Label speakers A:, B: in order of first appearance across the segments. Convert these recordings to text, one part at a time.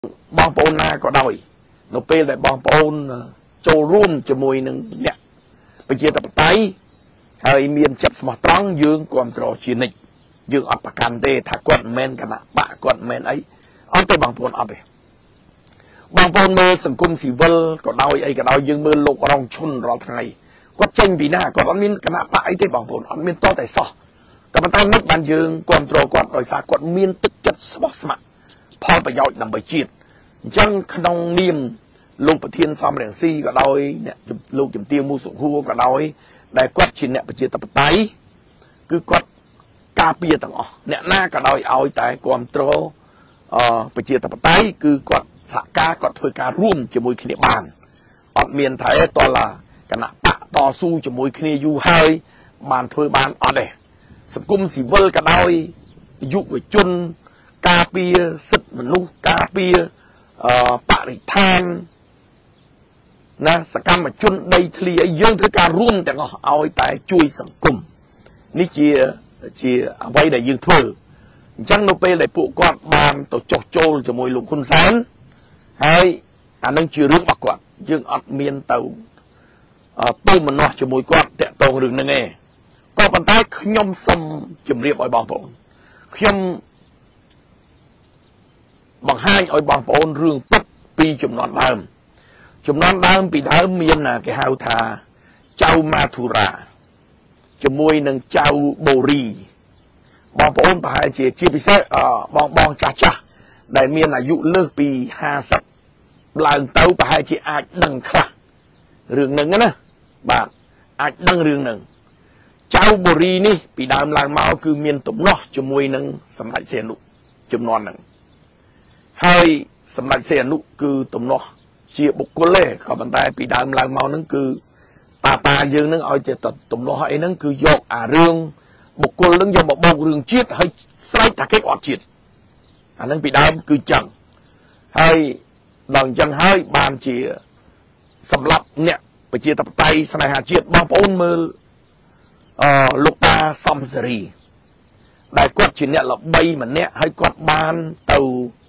A: บางปอนนาก็ได้นกเปย์แต่บางปอนโจร่วมจะมวยหนึ่งเนี่ยไปเจอตับไตไอ้เมียนจัดสมอตรังยืงความตรอชีนิกยืงอัปการเตถ้ากดแมนกันนะปะกดแมนไอ้อันแต่บางปอนอับเลยบางปอนเมื่อสังคมสีเวลก็ได้ไอ้ก็ได้ยืงเมื่อโลกรองชุนรอไงก็เจงปีหน้าก็อันมินกันนะปะไอ้แต่บางปอนอันมินต่อแต่ซอกับมันตั้งนึกมันยืงความตรอกดโดยสากดเมียนตึกจัดสมอสมัครพอประโยชน์นำไปจีดจังขนมเนียมลูกประเทียนซ้ำแรงซีก็ได้เนี่ยลูกจำเตียงมูสุขูก็ได้กวาดชินเนี่ยประเจียตะปไตคือกวาดกาเปียต่างเนี่ยหน้าก็ได้เอาแต่ความโตประเจียตะปไตคือกวาดสากากวาดเพื่อการร่วมจมูกขณีบานอดเมียนไทยตัวละขณะปะต่อสู้จมูกขณีอยู่ให้บานเพื่อบานอดเลยสังคมสีเวลก็ได้ยุคจนกาเปียสิทธิ์มนุษย์กาเปียปริธานนะสกรรมชนได้ทลียื่นถึงการร่วมแต่ก็เอาแต่ช่วยสังคมนี่เจียเอาไว้ได้ยื่นถือจังโนเปได้ปลูกกอดบานตัวโจโจจะมวยลุงคุณแสนให้อันนั้นชื่อเรื่องบักกอดยื่นอัดเมียนเต่าตู้มันเนาะจะมวยกอดแต่ตรงเรื่องนั่นเองก็ปัญหาขยมซ้ำจุ่มเรียบไอ้บางปอนขยมบางให้ไอ้บางปอนเรื่องปุ๊บปีจุ่มนอนเดิมจุ่มนอนเดิมปีเดิมเมียนน่ะแกหาทาเจ้ามาธุราจมวยหนึ่งเจ้าโบรีบางปอนไปเจียชีพิเศษบางจ่าได้เมียนอายุเลิกปี50หลังเต้าไปเจียอาจดังคละเรื่องหนึ่งนะบาทอาจดังเรื่องหนึ่งเจ้าโบรีนี่ปีเดิมหลังเมาคือเมียนตุ่มนอจมวยหนึ่งสำหรับเสียนุจุ่มนอนหนึ่งให้สำหรับเสียนุคือตุ่มนอเชียบุกคนเล่เขาบรรทายปีดามลางเมานั่นคือตายืนนั่งเอาเจตตุ่มนอให้นั่นคือยกเรื่องบุกคนนั่งยกบอกเรื่องจีดให้ใส่ตะเก็บอดจีดอันนั้นปีดามคือจังให้ดังจังให้บานเชียสำหรับเนี่ยไปเชียตับไตสนายหาจีดบางปอนมือลูกตาซัมสรีได้กวาดชิ้นเนี่ยเราใบเหมือนเนี่ยให้กวาดบานเตา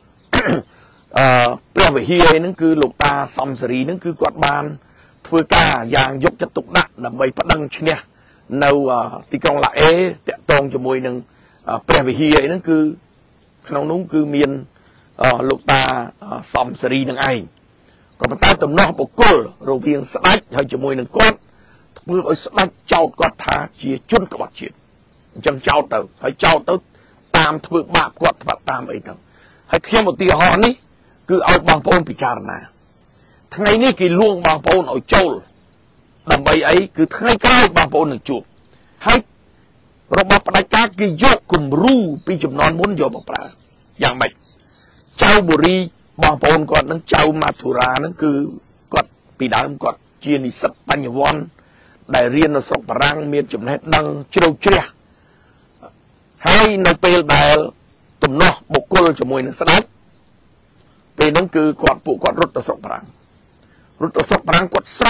A: เปรี้ยวเฮียนั่นคือลูกตาซัมสรีนั่นคือกวาดบานทั่วกาอย่างยกจะตุกดักนำใบพัดดังเชี่ยในตีกองละเตะตรงจมูกหนึ่งเปรี้ยวเฮียนั่นคือขนมนุ่งคือเมียนลูกตาซัมสรีนั่งไอ้ก็มันตาตุ่มนอกปกลโรเบียงสไลด์ให้จมูกหนึ่งก้อนเมื่อไอ้สไลด์เจ้ากวาดทาเจียจุนกวาดเจียจังเจ้าเต่าให้เจ้าเต่าตามทบบาปกวาดตามไอ้เต่าให้เขียนบทตีหอนี่คือเอาบางปอนพิจารณาทั้งไงนี่คือล่วงบางปอนเอาโจลดับใบไอ้คือทั้งไงใกล้บางปอนหนึ่งจูบให้ระบบประกาศคือยกกลุ่มรูปีจุดนอนมุนโยบปลาอย่างไรเจ้าบุรีบางปอนก่อนนั้นเจ้ามาธุรานั้นคือกอดปีดามกอดเจียนิสปัญญวอนได้เรียนในสกปรังเมียนจุดนั้นดังเชี่ยวเชี่ยให้ในเปลได้ตุ่มนอกบุกกลจมวยหนึ่งสลัดเป็นนั่นคือกอดปูกอดรถตะสกปรังรถตะสกปรังกอดไซ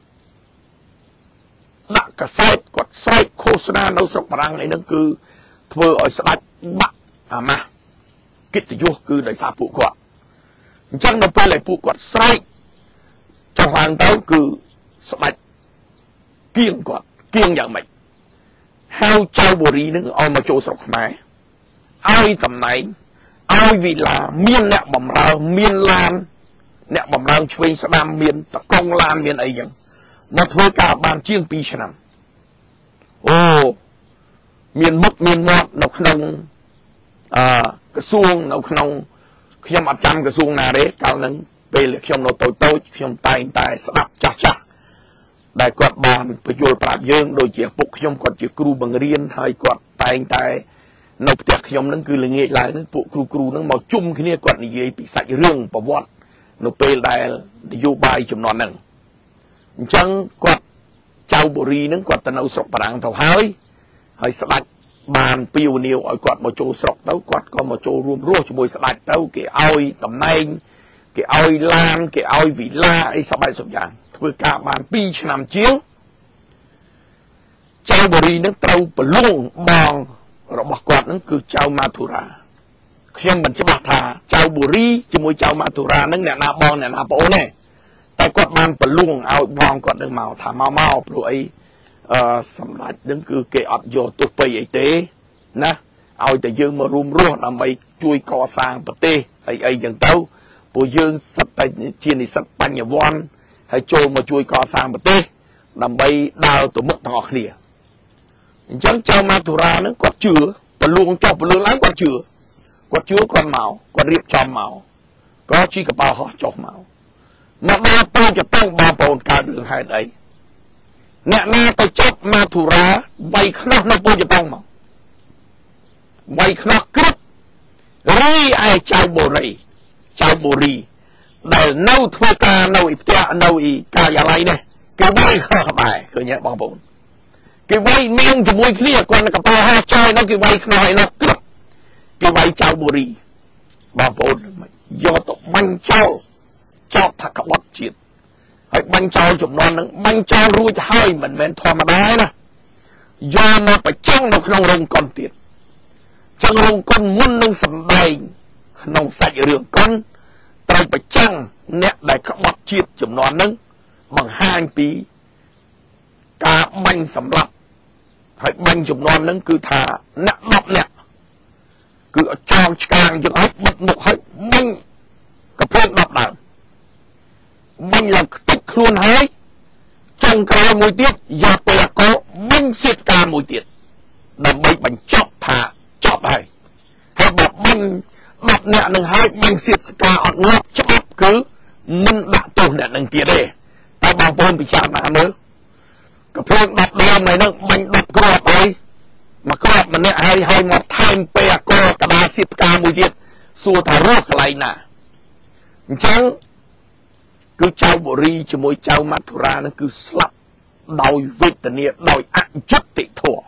A: นักกระไซกอดไซโฆษณาในสกปรังในนั่นคือเพื่อเอาสลัดบักมากิจยุคือในสาปูกอดจังนั่นเป็นอะไรปูกอดไซจังหวะนั้นคือสลัดเกี่ยงกอดเกี่ยงอย่างไรเฮาเจ้าบุรีนึงเอามาโจสกไหมเอาตำไหนเอาวิลาเมียนเนี่ยบ่มเราเมียนลานเนี่ยบ่มเราช่วยสนามเมียนตะกงลานเมียนอะไรอย่างนักทัวร์กาบานเชียงปีฉนำโอ้เมียนมุกเมียนมอดนกขนงกระทรวงนกขนงขยมอัดจำกระทรวงนาเรศเก่านั้นไปเลยขยมโนโตโต้ขยมตายสนับจ้าได้กอดบานประโยชน์ปราบเยิงโดยเจียปุกขยมกอดเจียครูบังเรียนไทยกอดตายนกเตียขยมนั่นคือเรื่องอะไรนั่นปุกครูนั่นมาจุ่มขึ้นเนี่ยกอดนี่ปีศาจเรื่องประวัตินกเปลได้นโยบายจำนวนหนึ่งจังกอดเจ้าบุรีนั่นกอดตะเอาสกปรังเท่าหายให้สลัดบานปิวเนียวเอากอดมาโจสกเต้ากอดก็มาโจรวมรั่วช่วยสลัดเต้าเกี่ยเอาตำแหน่งเกี่ยเอาลานเกี่ยเอาวิลาไอ้สบายสุดอย่างเพื่อกาบานปีฉนำเจียวเจ้าบุรีนั่นเต้าปลุ่งบองเราบอกกอดนั่นคือเจ้ามาธุราខ្ញុំមិនច្បាស់ថាចៅបុរីជាមួយចៅម៉ាធុរានឹងអ្នកណាបងអ្នកណាប្អូនទេតែគាត់បានប្រលួងឲ្យបងគាត់នឹងមកថាមកព្រោះអីសម្ដេចនឹងគឺគេអត់យកទោសពៃអីទេណាឲ្យតែយើងមករួមរស់ដើម្បីជួយកសាងប្រទេសអីចឹងទៅពួកយើងសិតតែជានិស្សិតបញ្ញវន្តហើយចូលមកជួយកសាងប្រទេសដើម្បីដើរទៅមុខទាំងអស់គ្នាអញ្ចឹងចៅម៉ាធុរានឹងគាត់ជឿប្រលួងចុះប្រលួងឡើងគាត់ជឿគាត់មកគាត់រៀបចំមកក៏ជីកប៉ាល់ហោះចុះមកដល់ពូជប៉ុនបងប្អូនកើតរឿងហេតុអីអ្នកណាទៅចាប់ម៉ាធុរាវាយខ្នោះនៅពូជប៉ុនមកវាយខ្នោះគ្រប់រីឯចៅបុរីដែលនៅធ្វើការនៅផ្ទះនៅការិយាល័យនេះគេវាយខ្នោះដែរឃើញទេបងប្អូនគេវាយនាងជាមួយគ្នាគាត់កប៉ាល់ហោះចោលនៅគេវាយខ្នោះឯនោះគ្រប់គេវាយចៅបុរីបងប្អូនយកទៅបាញ់ចោលចោតថាក្បត់ជាតិហើយបាញ់ចោលចំនួននឹងបាញ់ចោលរួចហើយមិនមែនធម្មតាណាយកមកបញ្ចាំងនៅក្នុងរោងកុនទៀតចឹងរោងកុនមុននឹងសម្ដែងក្នុងសាច់រឿងកុនត្រូវបញ្ចាំងអ្នកដែលក្បត់ជាតិចំនួននឹងបង្ហាញពីការបាញ់សម្លាប់ហើយបាញ់ចំនួននឹងគឺថាអ្នក10នាក់គឺចោលឆ្កាងយើងឲ្យបិទមុខឲ្យបាញ់កព្រាន10ដើមមិញឡើងខ្ទេចខ្លួនហើយចុងក្រោយមួយទៀតយកពេលអកមិញសៀតការមួយទៀតដើម្បីបញ្ចប់ថាចប់ហើយបើមិញ10នាក់នឹងហើយមិញសៀតការអត់ងាប់ច្បាប់គឺមិនដាក់ទោសអ្នកនឹងទៀតទេតែបងប្អូនពិចារណាមើលកព្រាន10ដើមnàyនឹងមិញ10គ្រាប់ហើយមកគ្រាប់ម្នាក់ហើយមកថែមពេលអកកដាសៀតការមួយទៀតសួរថារស់កន្លែងណាអញ្ចឹងគឺចៅបុរីជាមួយចៅម៉ាធុរានឹងគឺស្លាប់ដោយវេទនាដោយអយុត្តិធម៌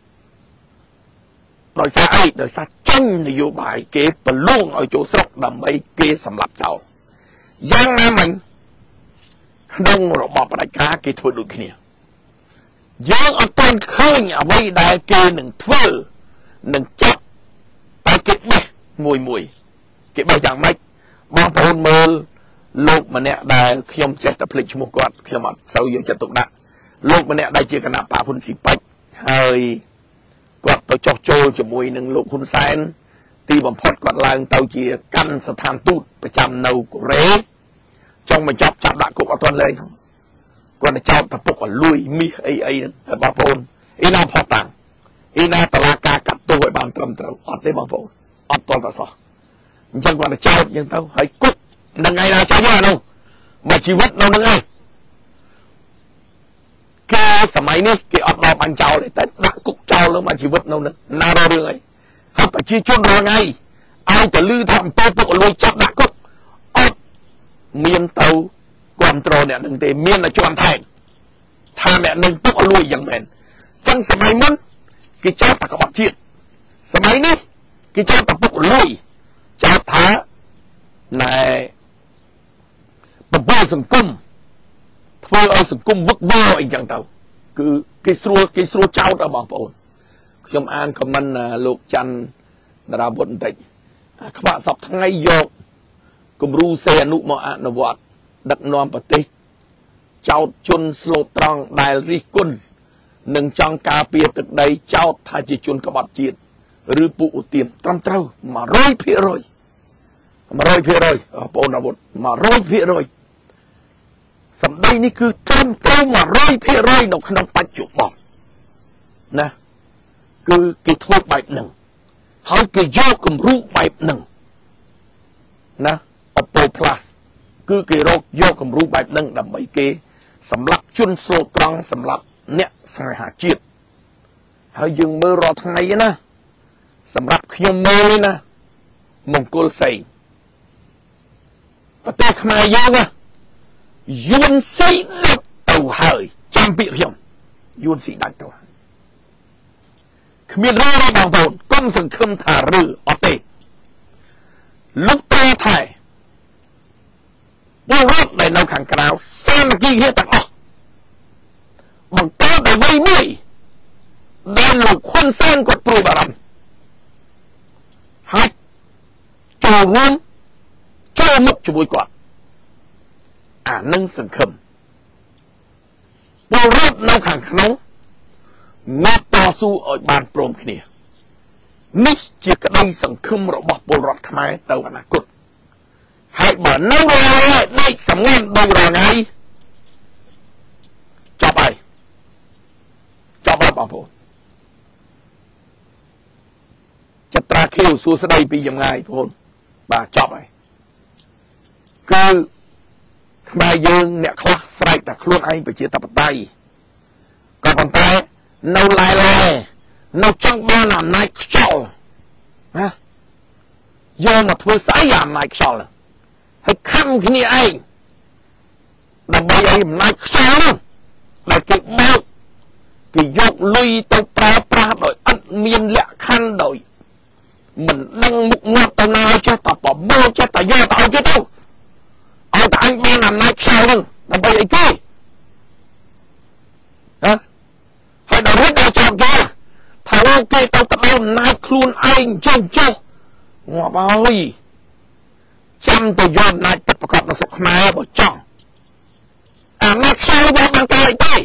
A: ដោយសារអីដោយសារចាញ់នយោបាយគេប្រលួងឲ្យចូលស្រុកដើម្បីគេសម្លាប់ចោលយ៉ាងណាមិញក្នុងរបបផ្ដាច់ការគេធ្វើដូចគ្នាយើងអត់ទាន់ឃើញអ្វីដែលគេនឹងធ្វើនឹងចាប់តែគេបេះមួយគេបេះយ៉ាងម៉េចបងប្អូនមើលលោកម្នាក់ដែលខ្ញុំចេះតែភ្លេចឈ្មោះគាត់ខ្ញុំអត់សូវយកចិត្តទុកដាក់លោកម្នាក់ដែលជាគណៈបកហ៊ុនស៊ីប៉ិចហើយគាត់ទៅចោះចូលជាមួយនឹងលោកហ៊ុនសែនទីបំផុតគាត់ឡើងទៅជាកាន់ស្ថានទូតប្រចាំនៅកូរ៉េចង់បញ្ចប់ចាប់ដាក់គុកអត់ទាន់លែងគាត់ទៅចោទថាពុកអលួយមីសអីហ្នឹងហើយបងប្អូនអីណាផតតាំងអីណាតឡាការកាត់ទោសឲ្យបានត្រឹមត្រូវអត់ទេបងប្អូនអត់ទាល់តែសោះអញ្ចឹងគាត់ទៅចោទអញ្ចឹងទៅហើយគុកនឹងថ្ងៃណាចាញ់ហ្នឹងមកជីវិតនៅនឹងឯងគេសម័យនេះគេអត់ដល់បាញ់ចោលទេតែដាក់គុកចោលលើមកជីវិតនៅនឹងណាររឿងអីហើយប្រជាជនរាល់ថ្ងៃឲ្យតែលឺថាអំពើពុករលួយចាប់ដាក់គុកអត់មានទៅគ្រប់គ្រងអ្នកនឹងទេមានតែជន់ថែមថាអ្នកនឹងពុករលួយយ៉ាងមែនចឹងសម័យមុនគេចោទតែក្បត់ជាតិសម័យនេះគេចោទតែពុករលួយចោទថាណែបំពេញសង្គមធ្វើឲ្យសង្គមវឹកវរអីចឹងទៅគឺគេស្រួលចោទបងប្អូនខ្ញុំអានខមមិនលោកច័ន្ទតារាវុធបន្តិចខ្វាក់សពថ្ងៃយកគំរូសេអនុមកអនុវត្តដឹកនាំប្រទេសចោទជនស្លូតត្រង់ដែលរិះគន់និងចង់ការពារទឹកដីចោទថាជាជនក្បត់ជាតិឬពួកឧទាមត្រឹមត្រូវ 100% បងប្អូនអាវុធ 100% សម្ដីនេះគឺត្រឹមត្រូវ 100% នៅក្នុងបច្ចុប្បន្នណាគឺគេធ្វើបែបហ្នឹងហើយគេយកគំរូបែបហ្នឹងណា Oppo Plus គឺគេរកយកគំរូបែបហ្នឹងដើម្បីគេសម្លាប់ជនស្លូតត្រង់សម្លាប់អ្នកស្នេហាជាតិហើយយើងមើលរាល់ថ្ងៃណាសម្រាប់ខ្ញុំមើលណាមង្គលសីប្រទេសខ្មែរយើងណាយួនស៊ីដាច់ទៅហើយចាំពាក្យខ្ញុំយួនស៊ីដាច់ទៅហើយគ្មានរឿងទេបងប្អូនកុំសង្ឃឹមថាឬអត់ទេលោកតាថៃពលរដ្ឋដែលនៅខាងក្រៅសាមគ្គីគ្នាទាំងអស់បង្កើតឲ្យវ័យមួយដែលលោកហ៊ុនសែនគាត់ព្រួយបារម្ភហើយចូលរួមចូលមុខជាមួយគាត់អានឹងសង្ឃឹមពលរដ្ឋនៅខាងក្នុងងាប់តស៊ូឲ្យបានព្រមគ្នានេះជាក្តីសង្ឃឹមរបស់ពលរដ្ឋខ្មែរទៅអនាគតហើយបើនៅឡើយដេកសម្ងាត់ដោយរងៃចប់ហើយបងប្អូនចត្រាខៀវសួស្តីពីចម្ងាយបងប្អូនបាទចប់ហើយគឺខ្មែរយើងអ្នកខ្លះស្រែកតែខ្លួនឯងប្រជាធិបតេយ្យក៏ប៉ុន្តែនៅឡែនៅចង់បានអំណាចខ្យល់ណាយកមកធ្វើស្អីអំណាចខ្យល់ហើយខំគ្នាឯងដើម្បីឲ្យអំណាចខ្យល់ដែលគេបោកគេយកលុយទៅប្រើប្រាស់ដោយអត់មានលក្ខខណ្ឌដោយមិនដឹងមុខមាត់ទៅណាចេះតែប្រមូលចេះតែយកទៅឲ្យគេទៅឲ្យតែអញបានអំណាចខ្យល់ហ្នឹងដើម្បីអីគេហ៎ហើយដល់រត់ដល់ចោលគេថាគេទៅទៅអំណាចខ្លួនឯងចុះងាប់ហើយចាំទៅយកអំណាចទឹកប្រកបនៅស្រុកខ្មែរបើចង់អំណាចខ្យល់វាបានទៅទេ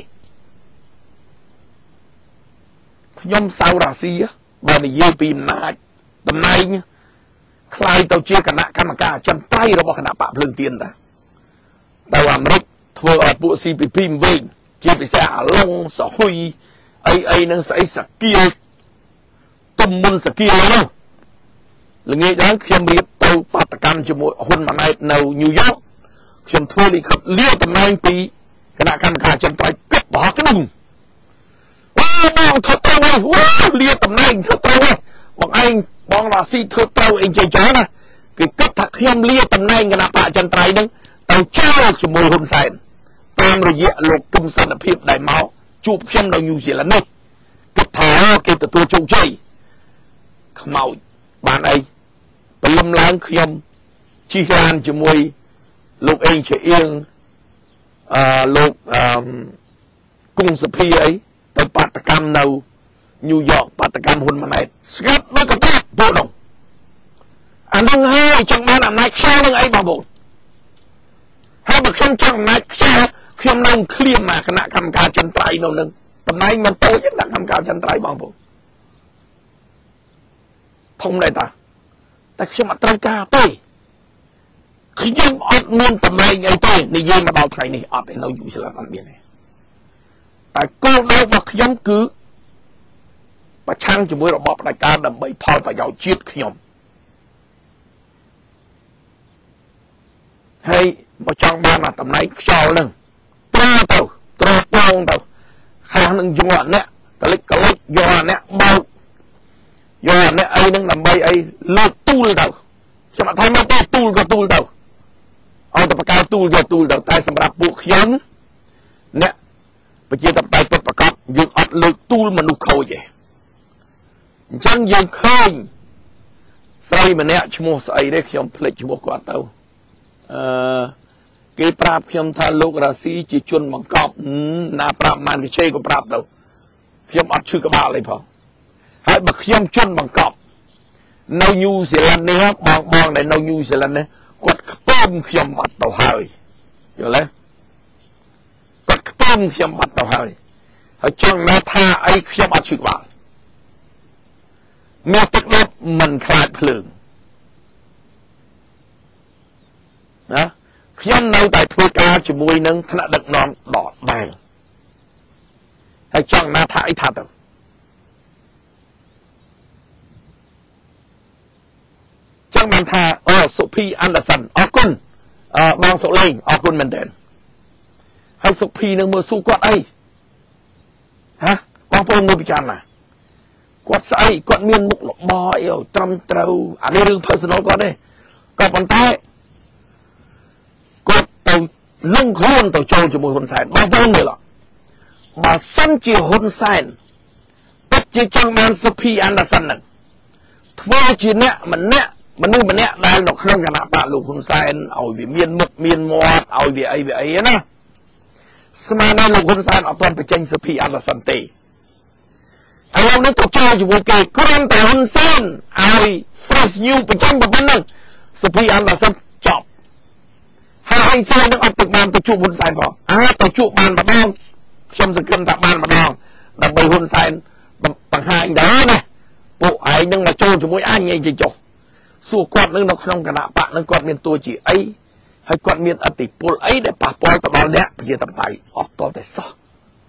A: ខ្ញុំសៅរាស៊ីបើនិយាយពីអំណាចតំណែងខ្លាយទៅជាគណៈកម្មការអចិន្ត្រៃយ៍របស់គណៈបកភ្លើងទៀនតាទៅអាមេរិកធ្វើឲ្យពួក CPP វិញជាពិសេសអាឡុងសហុយអីនឹងស្អីសាគៀលទុំមុនសាគៀលនោះល្ងាចឡើងខ្ញុំរៀបទៅបាតកម្មជាមួយហ៊ុនម៉ាណែតនៅញូវយ៉កខ្ញុំធ្វើលិខិតលាតំណែងពីគណៈកម្មការអចិន្ត្រៃយ៍គិតបោះក្នុងបងធ្វើត្រូវហើយលាតំណែងធ្វើត្រូវហើយបងឯងបងរាស៊ីធ្វើត្រូវអីចេះច្រើនណាគេគិតថាខ្ញុំលាតំណែងគណៈបកអចិន្ត្រៃយ៍ហ្នឹងទៅចោលជាមួយហ៊ុនសែនតាមរយៈលោកគឹមសន្តិភាពដែលមកជួបខ្ញុំនៅញូវហ្សេឡង់នេះគិតថាគេទទួលជោគជ័យខ្មោចបានអីព្រលឹមឡើងខ្ញុំជិះឡានជាមួយលោកអេងជាអៀងលោកគង់សុភីអីទៅបាតកម្មនៅញូវយ៉កបាតកម្មហ៊ុនម៉ាណែតស្ងាត់មកកតាពួកនោះអានឹងហើយចង់បានអំណាចខ្យល់នឹងអីបងប្អូនហើយបើខ្ញុំចង់អំណាចខ្យល់ខ្ញុំនឹងឃ្លាមមកគណៈកម្មការចន្ទ្រៃនៅនឹងតំណែងមិនតូចទេគណៈកម្មការចន្ទ្រៃបងប្អូនធំដែរតាតែខ្ញុំអត់ត្រូវការទេខ្ញុំអត់មានតំណែងអីទេនិយាយមកដល់ថ្ងៃនេះអត់ទេនៅយូរស្លាប់អត់មានទេតែគោលដៅរបស់ខ្ញុំគឺប្រឆាំងជាមួយរបបផ្ដាច់ការដើម្បីផលប្រយោជន៍ជាតិខ្ញុំហើយបើចង់បានតំណែងខ្យល់ហ្នឹងត្រពងទៅខ្លះនឹងយកអ្នកកលិចយកអ្នកបោកយកអ្នកអីហ្នឹងដើម្បីអីលើកទូលទៅខ្ញុំអត់ថាមកទេទូលក៏ទូលទៅឲ្យតែបកកៅទូលយកទូលទៅតែសម្រាប់ពួកខ្ញុំអ្នកប្រជាធិបតេយ្យពិតប្រាកដយើងអត់លើកទូលមនុស្សខូចទេអញ្ចឹងយើងឃើញស្រីម្នាក់ឈ្មោះស្អីទេខ្ញុំភ្លេចឈ្មោះគាត់ទៅគេប្រាប់ខ្ញុំថាលោករ៉ាស៊ីជាជនបង្កប់ណាប្រាប់ម៉ានវិជ័យក៏ប្រាប់ទៅខ្ញុំអត់ឈឺក្បាលទេផងហើយបើខ្ញុំជនបង្កប់នៅញូវហ្សេឡង់នេះបងដែលនៅញូវហ្សេឡង់នេះគាត់ខ្ពើមខ្ញុំបាត់ទៅហើយយល់ទេគាត់ខ្ពើមខ្ញុំបាត់ទៅហើយចង់ណាថាអីខ្ញុំអត់ឈឺក្បាលមានទឹកដុតមិនខ្លាចភ្លើងណាខ្ញុំនៅតែធ្វើការជាមួយនឹងថ្នាក់ដឹកនាំដដែលហើយចង់ណាថាអីថាទៅចង់បានថាសុភីអានដឺសិនអរគុណបងសុលេងអរគុណមែនទែនហើយសុភីនឹងមើលស៊ូគាត់អីហ៎បងប្អូនមើលពិចារណាគាត់ស្អីគាត់មានមុខរបរអីត្រឹមត្រូវអានេះរឿង personal គាត់ទេក៏ប៉ុន្តែគាត់ទៅលងខ្លួនទៅចូលជាមួយហ៊ុនសែនបងប្អូនមើលបើសិនជាហ៊ុនសែនពិតជាចង់បានសុភីអានដឺសិនហ្នឹងធ្វើជាអ្នកមនុស្សម្នាក់ដែលនៅក្នុងគណៈបកលោកហ៊ុនសែនឲ្យវាមានមុខមានមាត់ឲ្យវាអីណាស្មានតែលោកហ៊ុនសែនអត់ទាន់បញ្ចេញសុភីអានដឺសិនទេឥឡូវនេះទៅចូលជាមួយគេគ្រាន់តែហ៊ុនសែនឲ្យ fresh new បញ្ចេញប៉ុណ្ណឹងសុភីអានដល់សិនចប់ហើយស្អីនឹងអត់ទឹកបានទៅជួបហ៊ុនសែនផងទៅជួបបានម្ដងខ្ញុំសង្ឃឹមថាបានម្ដងដើម្បីហ៊ុនសែនបង្ហាញដែរណាពួកឯងនឹងមកចូលជាមួយអញឯងចុះសួរគាត់នឹងនៅក្នុងគណៈបកនឹងគាត់មានតួជាអីហើយគាត់មានអធិពលអីដែលប៉ះពាល់ទៅដល់អ្នកប្រជាធិបតេយ្យអត់តតែសោះ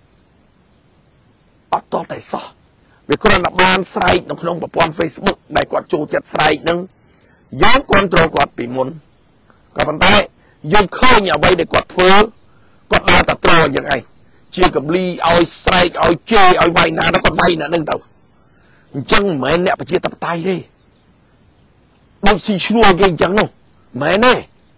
A: វាគ្រាន់តែបានស្រែកនៅក្នុងប្រព័ន្ធ Facebook ដែលគាត់ចូលចិត្តស្រែកនឹងយើងគ្រប់គ្រងគាត់ពីមុនក៏ប៉ុន្តែយើងឃើញអ្វីដែលគាត់ធ្វើគាត់ដើរតែត្រយ៉ាងឯងជាកម្លីឲ្យស្រែកឲ្យជេរឲ្យវាយណាគាត់វាយណានឹងទៅអញ្ចឹងមិនមែនអ្នកប្រជាធិបតេយ្យទេដូចស៊ីឈ្នួលគេអញ្ចឹងនោះមិនមែនទេ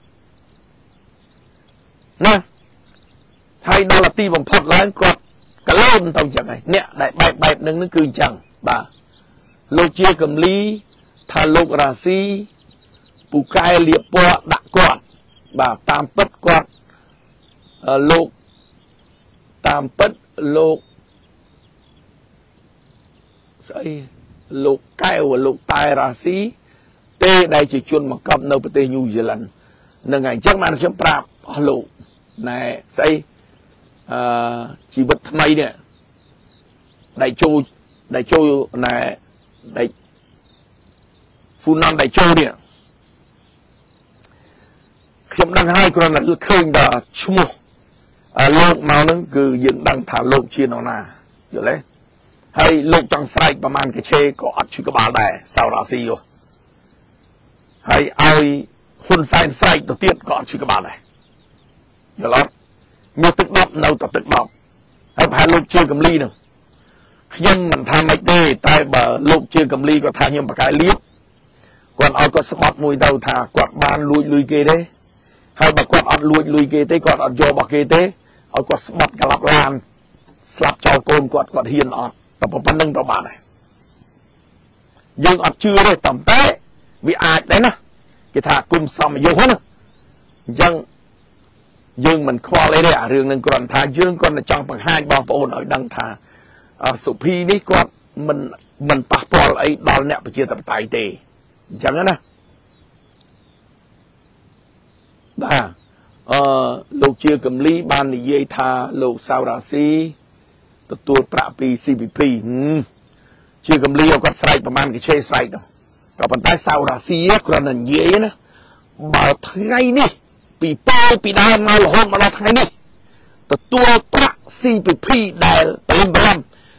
A: ណាហើយដល់ទីបំផុតឡើងគាត់កលូនទៅអញ្ចឹងឯងអ្នកដែលបែបនឹងគឺអញ្ចឹងបាទលោកជាកម្លីថាលោករ៉ាស៊ីពូកែលៀបពណ៌ដាក់គាត់បាទតាមពិតគាត់លោកតាមពិតលោកស្អីលោកកែវលោកតែរ៉ាស៊ីទេដែលជាជនបង្កប់នៅប្រទេសញូហ្សេឡង់នឹងហើយអញ្ចឹងបានខ្ញុំប្រាប់អស់លោកណែស្អីជីវិតថ្មីនេះដែលចូលណែដែលហ្វូណាន់ដែលចូលនេះខ្ញុំដឹងហើយគ្រាន់តែឃើញដល់ឈ្មោះលោកមកនឹងគឺយើងដឹងថាលោកជានរណាយល់ទេហើយលោកចង់ស្រែកប្រមាណកាឆេក៏អត់ឈឺក្បាលដែរសៅរ៉ាស៊ីហើយឲ្យហ៊ុនសែនស្រែកទៅទៀតក៏អត់ឈឺក្បាលដែរយល់អត់មានទឹកដប់នៅតែទឹកដប់ហើយប្រហែលលោកជាកម្លីនឹងខ្ញុំមិនថាមិនទេតែបើលោកជាកម្លីគាត់ថាខ្ញុំបកកាយលៀបគាត់ឲ្យគាត់ស្បត់មួយទៅថាគាត់បានលួចលុយគេទេហើយបើគាត់អត់លួចលុយគេទេគាត់អត់យករបស់គេទេឲ្យគាត់ស្បត់ក្លាប់ឡានស្លាប់ចោលកូនគាត់ហ៊ានអត់តែប៉ុណ្្នឹងទៅបានដែរយើងអត់ជឿទេតែវាអាចដែរណាគេថាគុំសមយុទ្ធណាអញ្ចឹងយើងមិនខ្វល់អីទេអារឿងនឹងគ្រាន់ថាយើងគាត់តែចង់បង្ហាញបងប្អូនឲ្យដឹងថាសុភីនេះគាត់មិនប៉ះពាល់អីដល់អ្នកប្រជាធិបតេយ្យទេអញ្ចឹងណាបាទលោកជាកម្លីបាននិយាយថាលោកសៅរ៉ាស៊ីទទួលប្រាក់ពី CPP ជាកម្លីគាត់ស្រែកប្រហែលគេឆេស្រែកទៅក៏ប៉ុន្តែសៅរ៉ាស៊ីគ្រាន់តែនិយាយណាបើថ្ងៃនេះពីដើមមករហូតមកដល់ថ្ងៃនេះទទួលប្រាក់ CPP ដែលបលំតែ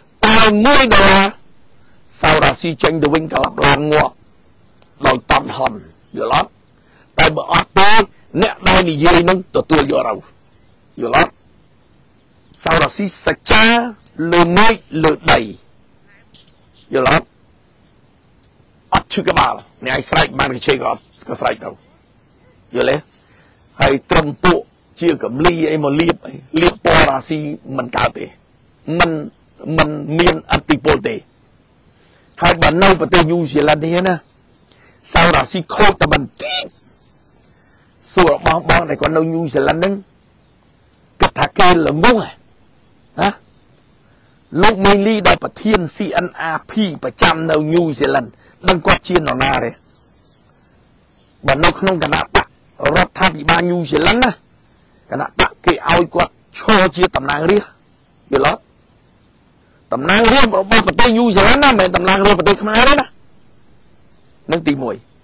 A: $1សៅរ៉ាស៊ីចេញទៅវិញក្លាប់ឡើងងាប់ដោយតន់ហន់យល់អត់តែបើអត់ទេអ្នកដែលនិយាយនឹងទទួលយករៅយល់អត់សៅរ៉ាស៊ីសច្ចាលើមេឃលើដីយល់អត់អត់ឈឺក្បាលអ្នកឲ្យស្រែកបានគេឆេក៏ស្រែកទៅយល់ទេហើយត្រឹមពួកជាកម្លីអីមកលៀបពណ៌រ៉ាស៊ីមិនកើតទេមិនមានអធិពលទេហើយបើនៅប្រទេសញូហ្សេឡង់នេះណាសៅរ៉ាស៊ីខូចតែបន្តិចសួរបងដែលគាត់នៅញូហ្សេឡង់ហ្នឹងគាត់ថាគេល្ងងណាលោកមេលីដែលប្រធាន CNRP ប្រចាំនៅញូហ្សេឡង់ដឹងគាត់ជានរណាទេបើនៅក្នុងគណៈបករដ្ឋាភិបាលញូហ្សេឡង់ណាគណៈបកគេឲ្យគាត់ឈរជាតំណាងរាស្ត្រយល់អត់តំណាងរាស្ត្ររបស់ប្រទេសញូហ្សេឡង់ណាមិនមែនតំណាងរាស្ត្រប្រទេសខ្មែរទេណានឹងទី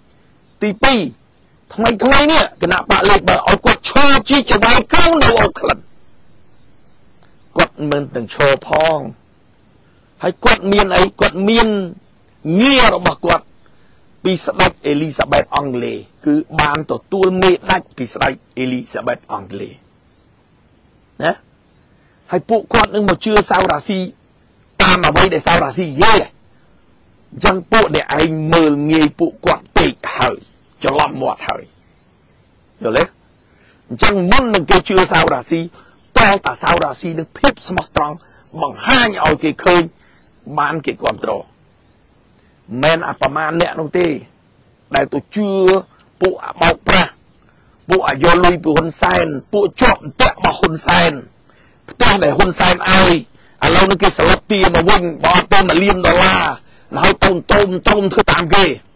A: 1ទី2ថ្មីនេះគណៈបកលេខបើឲ្យគាត់ឈរជាចៅហ្វាយកៅនៅអូក្លិនគាត់មិនទាំងឈរផងហើយគាត់មានអីគាត់មានងាររបស់គាត់ពីស្ដេចអេលីសាបេតអង់គ្លេសគឺបានទទួលមេដាច់ពីស្ដេចអេលីសាបេតអង់គ្លេសណាហើយពួកគាត់នឹងមកជឿសៅរ៉ាស៊ីតាមអ្វីដែលសៅរ៉ាស៊ីនិយាយអញ្ចឹងពួកដែលឯងមើលងាយពួកគាត់ពេកហើយច្រឡំមាត់ហើយយល់ទេអញ្ចឹងមុននឹងគេជឿសៅរ៉ាស៊ីតើតាសៅរ៉ាស៊ីនឹងភាពស្មោះត្រង់បង្ហាញឲ្យគេឃើញបានគេគ្រប់គ្រងមិនអាប្រមាណអ្នកនោះទេដែលទៅជឿពួកអាបោកប្រាស់ពួកអាយកលុយពីហ៊ុនសែនពួកជាប់តាក់របស់ហ៊ុនសែនផ្ទះដែលហ៊ុនសែនឲ្យឥឡូវនេះគេស្លុតទាមកវិញបើអត់ទៅ$1លានហើយតូនធ្វើតាមគេ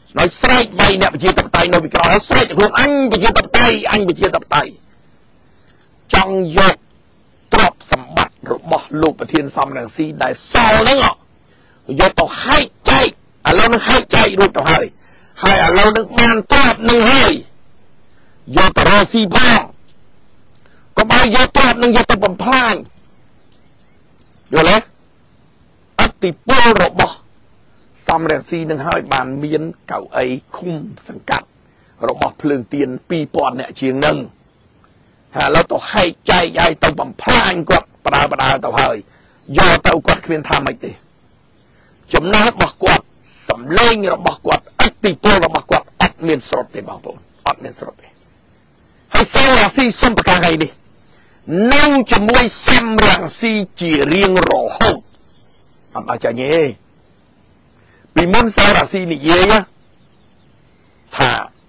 A: nói sạch vay nèប្រជាtập tay nói bị nói sạch luôn anhប្រជាtập tay trong dục trọp sầm bát rồi bỏ lục và thiên xong đằng si đại sao đấy ngọ rồi tao hai chạy lâu nó hai chạy rồi tao hai lâu nó ban trọp nâng hơi rồi tao ra si bao có bao giờ trọp nâng giờ tao bầm phang rồi đấy ắt thì bô rồi bỏ xong đằng si nâng hơi bàn miên cậu ấy khung sẵn cắt rồi bỏ phường tiền pi bọn nè chiêng nângแล้วตัวให้ใจใหญ่ตัวบัมพลางกดปลาตัวเฮยยอตัวกดเพียงทำไม่ดีจมน้ำบอกกดสำเร็จเราบอกกดอัติโปเราบอกกดอัดเมียนสดไปบางคนอัดเมียนสดไปให้เซลล์ซีส้มประการไงดินั่งจะมวยซ้ำรังซีจีเรียงรอห้องอาจารย์เนี่ยปีมุนเซลล์ซีนี่เยอะถ้า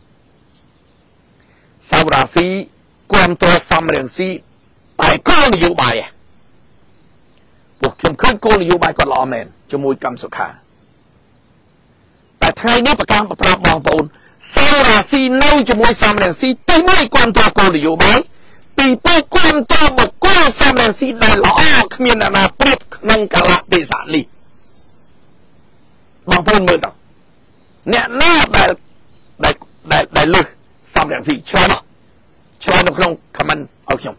A: เซลล์ซีความตัวซ้ำเรื่องซีไปก้อนอยู่ใบพวกเข้มขึ้นก้อนอยู่ใบก็รอแมนจะมวยกรรมสุขาแต่ไทยนี้ประการประทับบางปูนเซลล์ซีนั่งจะมวยซ้ำเรื่องซีตีไม่ความตัวก้อนอยู่ใบตีไปความตัวบกก้อนซ้ำเรื่องซีได้หล่อขมิ้นนาเปรียบนังกะละเดสาลีบางปูนเมื่อต่อเนี่ยหน้าได้ลึกซ้ำเรื่องซีชอบชอบนกลงขมันเอาขี้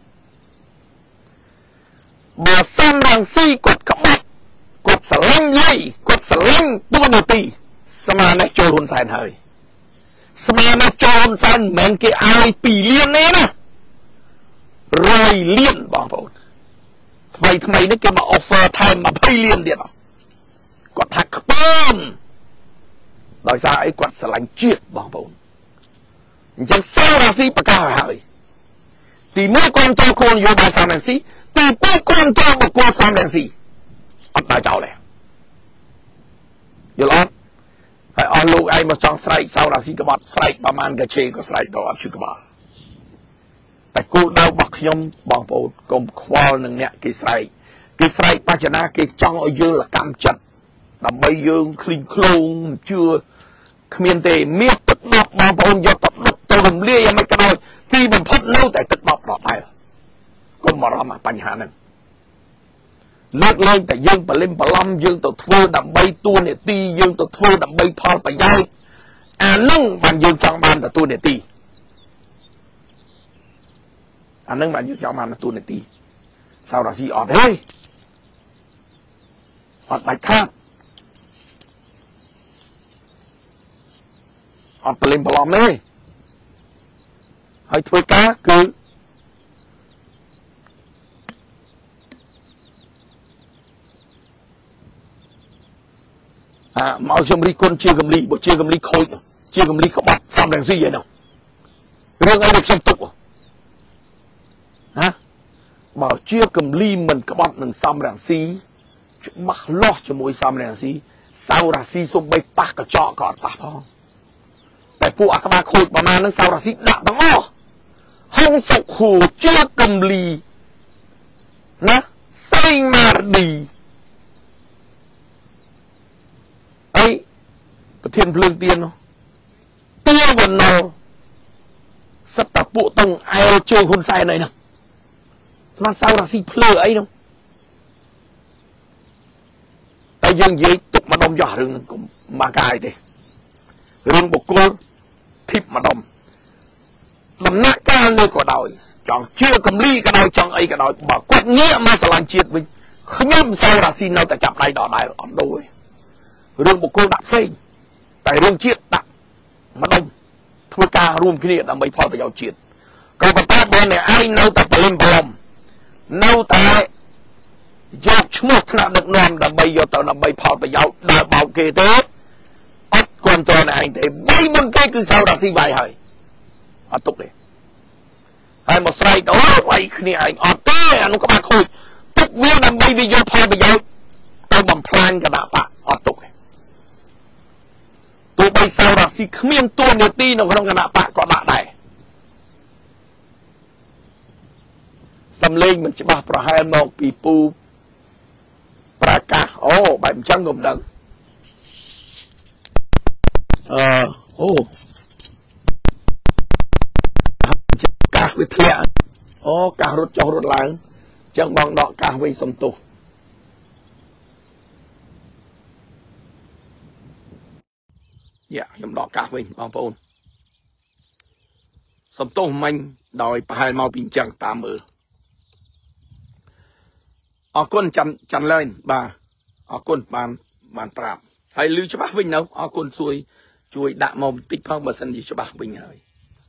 A: บ่ซ้ำรังซีกดขมัดกดสลังไล่กดสลังตัวนาตีสมานะโจรสายเฮยสมานะโจรสายเหมือนเกี่ยอะไรปีเลี้ยนเนี่ยนะรอยเลี้ยนบางคนทำไมนี่แกมาออฟเฟอร์ไทม์มาให้เลี้ยนเดียวกดทักเปิ้ลโดยสายกดสลังเจี๊ยบบางคนยังเซลล์ซีประกาศให้ตีเมื่อความตัวคนอยู่ในสามแดงซีตีเมื่อความตัวบุคคลสามแดงซีอัดได้เจ้าเลยอยู่แล้วให้ออนลูกไอ้มาจ้องสไลด์เซลล์ซีกบฏสไลด์ประมาณกระเชงก็สไลด์ต่ออัดชุกบฏแต่กูเดาบักยมบางปูกลมควอลหนึ่งเนี่ยกี่สไลด์ปัจจุบันกี่จ้องเอาเยอะละกำจัดแต่ใบยืงคลิงโคลงเชื่อขมิ้นเตะเมียตึกดอกบางปูยอดตับดอกตัวเลี้ยยังไม่กระโดดที่มันพัดเน่าแต่ตึกดอกดอกไปก็มาล้อมาปัญหาหนึ่งเลิกเล่นแต่ยืงปลาเล่นปลาล้ำยืงตัวทั่วดับใบตัวเนี่ยตียืงตัวทั่วดับใบพอไปย้ายนั่งมันยืงจังมันแต่ตัวเนี่ยตีนั่งมันยืงจังมันแต่ตัวเนี่ยตีสาวราศีออดเฮ้ยออดไปคาดออดปลาเล่นปลาล้ำเลยให้ถ้วยก้าคือมาเอาชมรีคนเชื่อกำลีบอกเชื่อกำลีคอยเชื่อกำลีขบัดสามแดงซี่ยังเนาะเรื่องอะไรชมตุกฮะบอกเชื่อกำลีมันขบัดหนึ่งสามแดงซี่มักล้อจมูกสามแดงซี่สาวราศีสมใบปากกระจอกก่อนตาพ่อแต่ผู้อัคราโคตรประมาณนั้นสาวราศีด่าตั้งอ้อห้องศกหูเชื่อกำลีนะไส้มาดีประเทศเพลิงเตียนเนาะเตี้ยวันนอสตปุตงไอเจอคนใส่ไหนเนาะสมาสาวราศีเพลิงไอ้เนาะแต่ยังยีตุกมาดมย่อเรื่องก็มากายเตะเรื่องบุกโกทิพมาดมลำหน้าการเลยก็ได้จองเชื่อกำลีก็ได้จองไอ้ก็ได้บอกกวดเงี้ยมาสลายเฉียดไปขย้ำสาวราศีเราแต่จับได้ดอได้อ่อนโดยเรื่องบุกโกดับเส้นแต่เรื่องเชียดดักมาดมทั่วการร่วมขึ้นเนี่ยทำไปพอไปเอาเชียดก็ประกาศบอลเนี่ยไอ้เน่าแต่ปลาเล่นปลอมเน่าแต่ยกชั่วขนาดนักนอนทำไปยอดแต่ทำไปพอไปเอาดาบเอาเกเตอัดความตัวไหนแต่ใบมันก็คือสาวราศีใบให้อัดตุกเลยให้มาใส่ตัวไว้ขึ้นเนี่ยไอ้อัดเต้อันนู้นก็มาคุยตุกเวียนทำไปไปยอดพอไปเอาตัวบัมพลานกระดาษปะอัดตุกตัวใบสาวราศีขมิ้นตัวเนื้อตีนของกระดาษปะก็ด่าได้สำเร็จมันจะมาประหารมองปีปูประกาศโอ้ใบมันช่างงมดังអូកាសវាធ្លាក់អូកាសរត់ចុះរត់ឡើងចឹងបងដកកាសវិញសំទោសខ្ញុំដកកាសវិញបងប្អូនសំទោសមិញដោយប្រហែលមកពីអញ្ចឹងតាមមើលអរគុណចាន់លែងបាទអរគុណបានប្រាប់ហើយលឺច្បាស់វិញនៅអរគុណជួយដាក់មកបន្តិចផងបើសិនជាច្បាស់វិញហើយ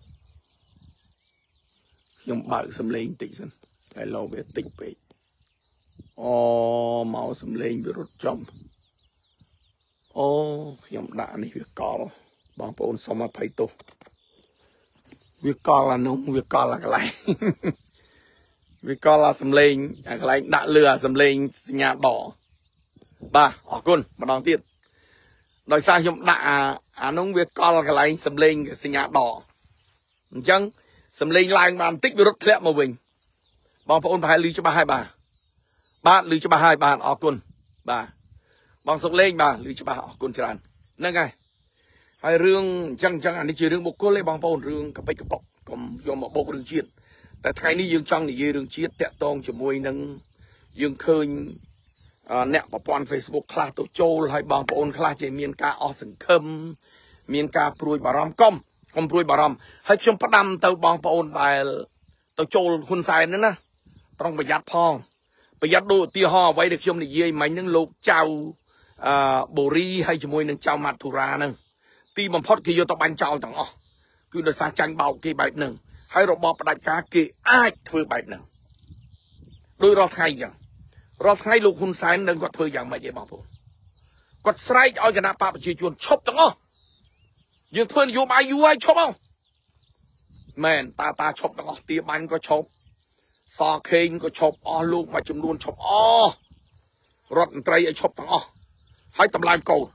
A: ខ្ញុំបើកសំឡេងបន្តិចសិនតែលោវាតិចពេកអូមកសំឡេងវារត់ចំអូខ្ញុំដាក់នេះវាកលបងប្អូនសូមអភ័យទោសវាកលអានោះវាកលអាកន្លែងវាកលអាសំឡេងអាកន្លែងដាក់លើអាសំឡេងសញ្ញាដកបាទអរគុណម្ដងទៀតដោយសារខ្ញុំដាក់អានោះវាកលកន្លែងសំឡេងសញ្ញាដកអញ្ចឹងសំឡេងឡើងបានបន្តិចវារត់ធ្លាក់មកវិញបងប្អូនប្រហែលឮច្បាស់ហើយបាទឮច្បាស់ហើយបាទអរគុណបាទបងសុកលេងបាទឮច្បាស់អរគុណច្រើនហ្នឹងហើយរឿងអញ្ចឹងអានេះជារឿងបុគ្គលទេបងប្អូនរឿងកប៉ិចកប៉ុកកុំយកមកបោករឿងជាតិតែថ្ងៃនេះយើងចង់និយាយរឿងជាតិតាក់ទងជាមួយនឹងយើងឃើញអ្នកប្រព័ន្ធ Facebook ខ្លះទៅចូលហើយបងប្អូនខ្លះជាមានការអស់សង្ឃឹមមានការព្រួយបារម្ភកុំព្រួយបារម្ភហើយខ្ញុំផ្ដាំទៅបងប្អូនដែលទៅចូលហ៊ុនសែនហ្នឹងណាប្រុងប្រយ័ត្នផងប្រយ័ត្នដូចឧទាហរណ៍អ្វីដែលខ្ញុំនិយាយមិញហ្នឹងលោកចៅបូរីហើយជាមួយនឹងចៅម៉ាត់ធូរ៉ាហ្នឹងទីបំផុតគេយកទៅបាញ់ចោលទាំងអស់គឺដោយសារចាញ់បោកគេបែបហ្នឹងហើយរបបផ្ដាច់ការគេអាចធ្វើបែបហ្នឹងដោយរាល់ថ្ងៃអញ្ចឹងរាល់ថ្ងៃលោកហ៊ុនសែននឹងគាត់ធ្វើយ៉ាងម៉េចទេបងប្អូនគាត់ស្រែកឲ្យគណៈបកប្រជាជនឈប់ទាំងអស់យើងធ្វើនយោបាយយូរហើយឈប់អស់មែនតាឈប់ទាំងអស់ទាបាញ់ក៏ឈប់សខេងក៏ឈប់អស់លោកមួយចំនួនឈប់អស់រដ្ឋមន្ត្រីឲ្យឈប់ទាំងអស់ហើយតម្លើងកូន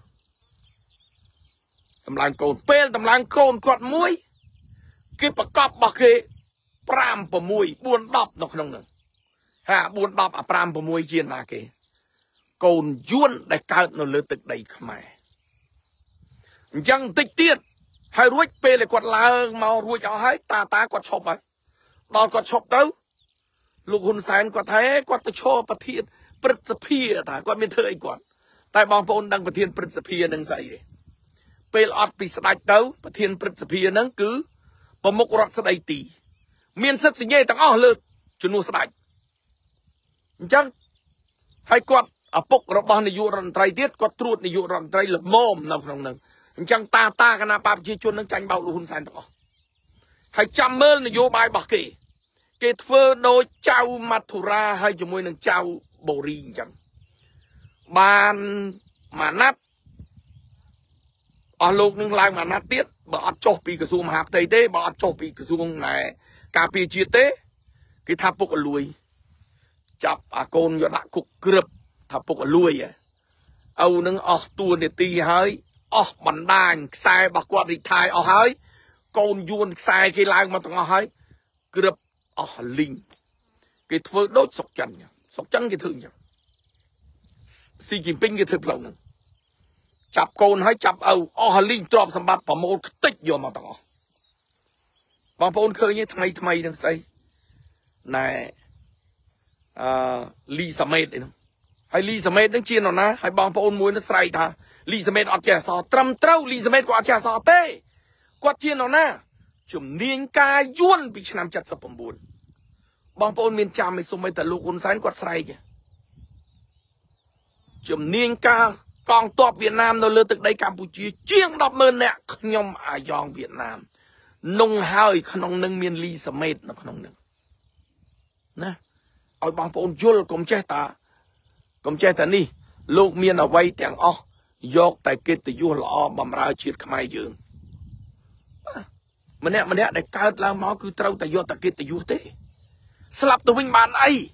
A: ពេលតម្លើងកូនគាត់មួយគេប្រកបរបស់គេ5 6 4 10នៅក្នុងនោះ4 10 5 6ជាណាគេកូនយួនដែលកើតនៅលើទឹកដីខ្មែរអញ្ចឹងបន្តិចទៀតហើយរួចពេលដែលគាត់ឡើងមករួចអស់ហើយតាគាត់ឈប់ហើយដល់គាត់ឈប់ទៅលោកហ៊ុនសែនគាត់ថាគាត់ទៅឈរប្រធានព្រឹទ្ធសភាថាគាត់មានធ្វើអីគាត់តែបងប្អូនដឹងប្រធានព្រឹទ្ធសភានឹងស្អីទេពេលអត់ពីស្ដាច់ទៅប្រធានព្រឹទ្ធសភានឹងគឺប្រមុខរដ្ឋស្ដីទីមានសិទ្ធិសញ្ញេទាំងអស់លើជំនួសស្ដាច់អញ្ចឹងហើយគាត់ឪពុករបស់នាយករដ្ឋមន្ត្រីទៀតគាត់ត្រួតនាយករដ្ឋមន្ត្រីល្មមនៅក្នុងនឹងអញ្ចឹងតាគណៈបកប្រជាជននឹងចាញ់បោកលោកហ៊ុនសែនទាំងអស់ហើយចាំមើលនយោបាយរបស់គេធ្វើដូចចៅម៉ាត់ធូរ៉ាហើយជាមួយនឹងចៅបូរីអញ្ចឹងបានម៉ាណាត់អស់លោកនឹងឡើងម៉ាណាត់ទៀតបើអត់ចុះពីក្រសួងមហាផ្ទៃទេបើអត់ចុះពីក្រសួងការពារជាតិទេគេថាពុកអលួយចាប់អាកូនយកដាក់គុកក្រឹបថាពុកអលួយឪនឹងអស់តួនាទីហើយអស់បណ្ដាញខ្សែរបស់គាត់រីថៃអស់ហើយកូនយួនខ្សែគេឡើងមកទាំងអស់ហើយក្រឹបអស់លីងគេធ្វើដូចសុកចិនគេធ្វើអញ្ចឹងស៊ីជីនពីងគេធ្វើផ្លូវហ្នឹងចាប់កូនហើយចាប់ឪអស់លីងទ្រព្យសម្បត្តិប្រមូលខ្ទេចយកមកទាំងអស់បងប្អូនឃើញទេថ្មីនឹងស្អីណែលីសាមេតហ្នឹងហើយលីសាមេតហ្នឹងជានរណាហើយបងប្អូនមួយនឹងស្រែកថាលីសាមេតអត់ចេះអក្សរត្រឹមត្រូវលីសាមេតគាត់អត់ចេះអក្សរទេគាត់ជានរណាជំនាញការយួនពីឆ្នាំ79បងប្អូនមានចាំឯសូម្បីតែលោកហ៊ុនសែនគាត់ស្រែកជំនាញការកងទ័ពវៀតណាមនៅលើទឹកដីកម្ពុជាជាង 10,000 នាក់ខ្ញុំអាយ៉ងវៀតណាមនុងហើយក្នុងនឹងមានលីសាមេតនៅក្នុងនឹងណាឲ្យបងប្អូនយល់កុំចេះតានេះលោកមានអ្វីទាំងអស់យកតែកិត្តិយសល្អបំរើជាតិខ្មែរយើងម្នាក់ដែលកើតឡើងមកគឺត្រូវតែយកតែកិត្តិយសទេស្លាប់ទៅវិញបានអី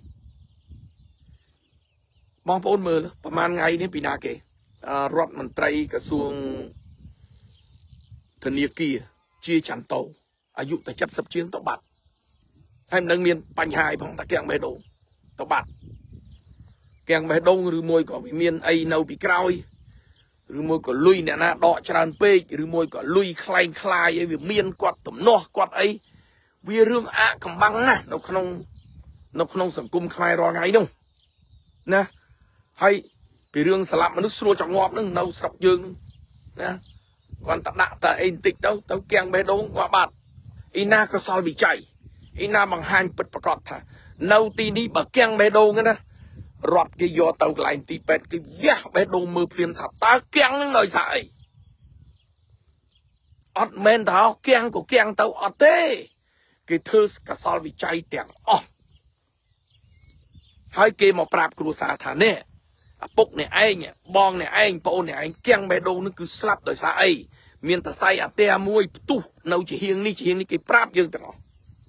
A: បងប្អូនមើលប្រហែលថ្ងៃនេះពីណាគេរដ្ឋមន្ត្រីក្រសួងធនាគារជាចន្ទោអាយុតែ70ជាងទៅបាត់ហើយមិនដឹងមានបញ្ហាអីផងតាគាំងបេះដូងទៅបាត់គាំងបេះដូងឬមួយក៏វាមានអីនៅពីក្រោយหรือมวยก็ลุยเนี่ยนะดอกจานเป๊กหรือมวยก็ลุยคลายคลายไอ้เมียนกอดตุ่มนอกอดไอ้วิเรื่องอะกำบังนะนกขนมสังคมคลายรอไงนู่นนะให้ไปเรื่องสลับมนุษย์สัวจังงอบนึงเราสับยืนนะก่อนตัดหน้าแต่เอ็นติดเต้าแกงเบดงว่าบาดอีน่าก็ซอยวิจัยอีน่าบางฮันปิดประกอบท่าเนาตีนี้แบบแกงเบดงกันนะรอดกี่ยอเต่าไหลตีเป็ดกี่ยะเบดงมือเพียงถับตาแกงนึงเลยใส่อดเมนเท้าแกงก็แกงเต่าอดเต้กี่เธอก็ซอยวิจัยเตียงอ๋อให้เกมมาปราบครูสาธารณะปุกเนี่ยไอ้เนี่ยบองเนี่ยไอ้ปนเนี่ยไอ้แกงเบดงนึกคือสลับโดยสายเมียนตะไซอัตเตะมวยตู้เนาจะเฮียงนี่กี่ปราบยังต่าง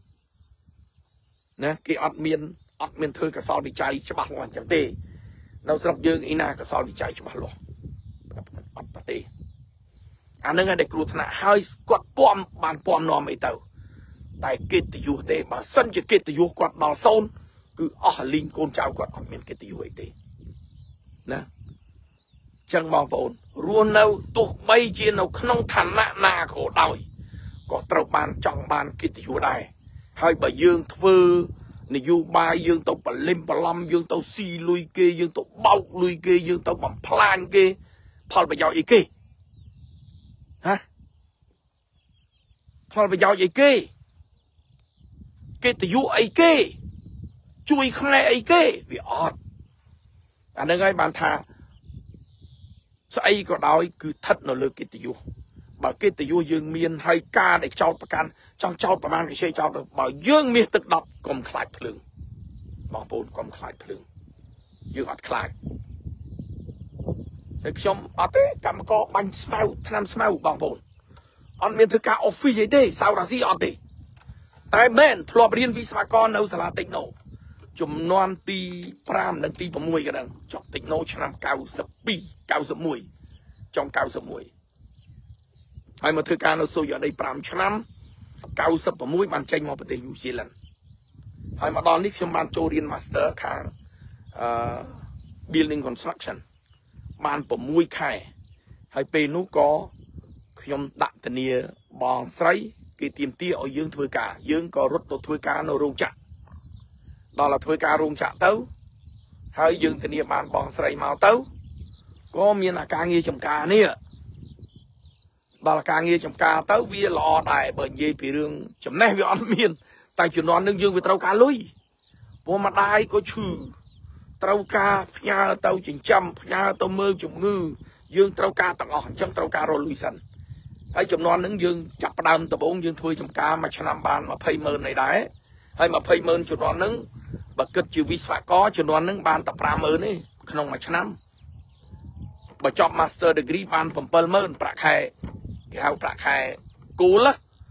A: นะกี่อดเมียนเธอกับซอลวิจัยฉบับวันจังเต้เราสำหรับยังอีน่ากับซอลวิจัยฉบับหรออดปะเต้อันนั้นได้ครูธนาให้กดป้อมบานป้อมนอมไอ้เต่าแต่เกตอยู่เต้มาสั้นจะเกตอยู่กดบอลโซนคืออ๋อลิงโกนเจ้ากดเมียนเกตอยู่ไอ้เต้นะจังมองปนรัวเนาตุกใบเจียนเอาขนมทันนาโคดอยก็ตระบานจังบานกิตอยู่ได้ให้ใบยืงเฟือในยูบายยืงตัวปลิมปลำยืงตัวซีลุยเกยืงตัวเบาลุยเกยืงตัวบัมพลานเกพอไปยาวอีกเกฮะพอไปยาวอีกเกตอยู่ไอ้เกช่วยข้างในไอ้เกวิออดอันนั้นไงบานทาใส่ก็ได้คือทัดนเลิกกิตอยู่บ่ากิตอยู่ยังมีนให้กาได้เจ้าประกันจังเจ้าประมาณกี่เช่เจ้าบ่ายังมีตึกดับกลมคลายเพลิงบางปูนกลมคลายเพลิงยังอัดคลายเด็กชมอัดเต้กำก็บันสมาร์ทำสมาร์บางปูนอันมีถึงการออฟฟิศเด้สาวราศีอัดเต้แต่แม่นทลอบเรียนวิศวกรในสลาเทคโนจมนวนตีพรามดังตีประมวยกันดังจบเทคโนชนะ90 มวยจง90 มวยให้มาถือการเราสู้อย่างในพรามชนะ90 ประมวยมันใจมาประเทศนิวซีแลนด์ให้มาตอนนี้ខ្ញុំបានចូលរៀន Master ខាងBuilding Construction បាន6 ខែហើយពេលនោះក៏ខ្ញុំដាក់ធានាបងស្រីគេទាមទារឲ្យយើងធ្វើការយើងក៏រត់ទៅធ្វើការនៅរោងចក្រដល់ទៅធ្វើការរោងចក្រទៅហើយយើងធានាបានបងស្រីមកទៅក៏មានអាការងារចំការនេះដល់ការងារចំការទៅវាល្អដែរបើនិយាយពីរឿងចំណេះវាអត់មានតែជំនាន់នឹងយើងវាត្រូវការលុយព្រោះម្ដាយក៏ឈឺត្រូវការផ្ញើទៅចិញ្ចឹមផ្ញើទៅមើលជំងឺយើងត្រូវការទាំងអស់អញ្ចឹងត្រូវការរលុយសិនហើយជំនាន់នឹងយើងចាប់ផ្ដើមដំបូងយើងធ្វើចំការមួយឆ្នាំបាន20,000នៃដែរហើយ20,000ជំនាន់នឹងបើគិតជាវិស្វករជំនាន់នឹងបានតែ50,000ទេក្នុងមួយឆ្នាំបើចប់ Master Degree បាន7,000ប្រាក់ខែគេហៅប្រាក់ខែគូល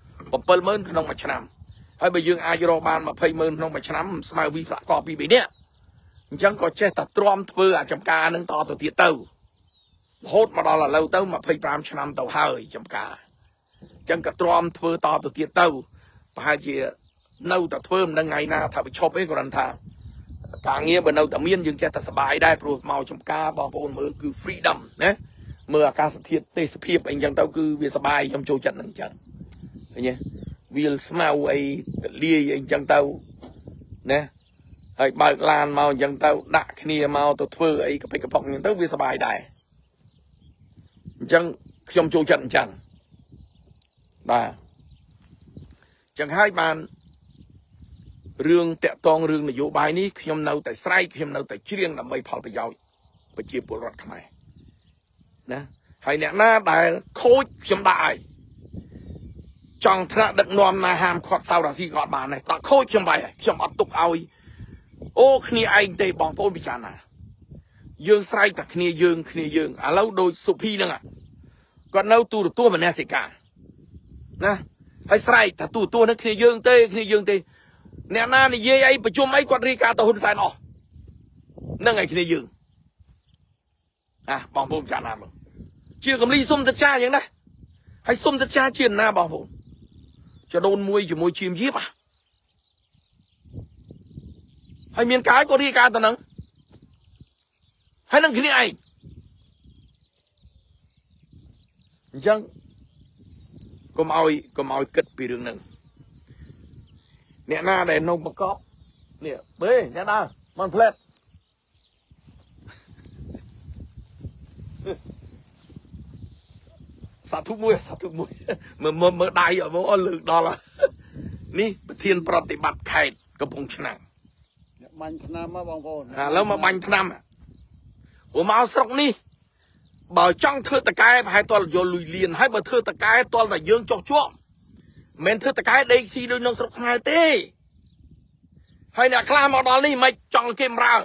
A: 7,000ក្នុងមួយឆ្នាំហើយបើយើងអាចរកបាន20,000ក្នុងមួយឆ្នាំស្មើវិស្វករ2 3នាក់អញ្ចឹងក៏ចេះតែទ្រាំធ្វើអាចំការនឹងតទៅទៀតទៅរហូតមកដល់ឥឡូវទៅ25 ឆ្នាំទៅហើយចំការអញ្ចឹងក៏ទ្រាំធ្វើតទៅទៀតទៅប្រហែលជានៅតែធ្វើមិនដឹងថ្ងៃណាថាវាឈប់ទេគ្រាន់ថាការងារបើនៅតែមានយើងចេះតែសប្បាយដែរព្រោះមកចំការបងប្អូនមើលគឺ freedom ណាមើលអាកាសធាតុទេសភាពអីចឹងទៅគឺវាសប្បាយខ្ញុំចូលចិត្តនឹងចឹងឃើញទេវាលស្មៅអីទលាយអីចឹងទៅណាហើយបើកឡានមកអញ្ចឹងទៅដាក់គ្នាមកទៅធ្វើអីកពិកកប៉ុកអញ្ចឹងទៅវាសប្បាយដែរអញ្ចឹងខ្ញុំចូលចិត្តអញ្ចឹងបាទអញ្ចឹងហើយបានរឿងតាក់ទងរឿងនយោបាយនេះខ្ញុំនៅតែស្រែកខ្ញុំនៅតែច្រៀងដើម្បីផលប្រយោជន៍ប្រជាពលរដ្ឋខ្មែរណាហើយអ្នកណាដែលខូចខ្ញុំដាក់ឲ្យចង់ថ្នាក់ដឹកនាំណាហាមខាត់សៅរាស៊ីក៏អត់បានដែរតែខូចខ្ញុំបាយខ្ញុំអត់ទុកឲ្យអូគ្នាឯងទេបងប្អូនពិចារណាយើងស្រែកតែគ្នាយើងឥឡូវដូចសុភីហ្នឹងគាត់នៅទូរទស្សន៍មនសិការណាហើយស្រែកថាទូរទស្សន៍ហ្នឹងគ្នាយើងទេអ្នកណានិយាយអីប្រជុំអីគាត់រៀបការទៅហ៊ុនសែនអស់ហ្នឹងឯគ្នាយើងបងប្អូនពិចារណាមើលជាកំលីសុំទឹកចាយ៉ាងណាហើយសុំទឹកចាជាណាបងប្អូនចដូនមួយជាមួយឈាមយៀបហើយមានការក៏រៀបការទៅហ្នឹងហើយនឹងគ្នាឯងចឹងកុំឲ្យគិតពីរឿងហ្នឹងអ្នកណាដែលនៅបង្កប់នេះបេអ្នកដើរមិនផ្លែតសាធុមួយមើលដៃអត់មកលើកដល់នេះប្រធានប្រតិបត្តិខេត្តកំពង់ឆ្នាំង
B: បាញ់ឆ្នាំមកបងប្អូនឥ
A: ឡូវមកបាញ់ឆ្នាំព្រោះមកស្រុកនេះបើចង់ធ្វើតកែប្រហែលតលយកលុយលៀនហើយបើធ្វើតកែតលតែយើងចុះជាប់មិនធ្វើតកែដេកស៊ីដូចនៅស្រុកខ្មែរទេហើយអ្នកខ្លះមកដល់នេះមិនចង់គេមរើ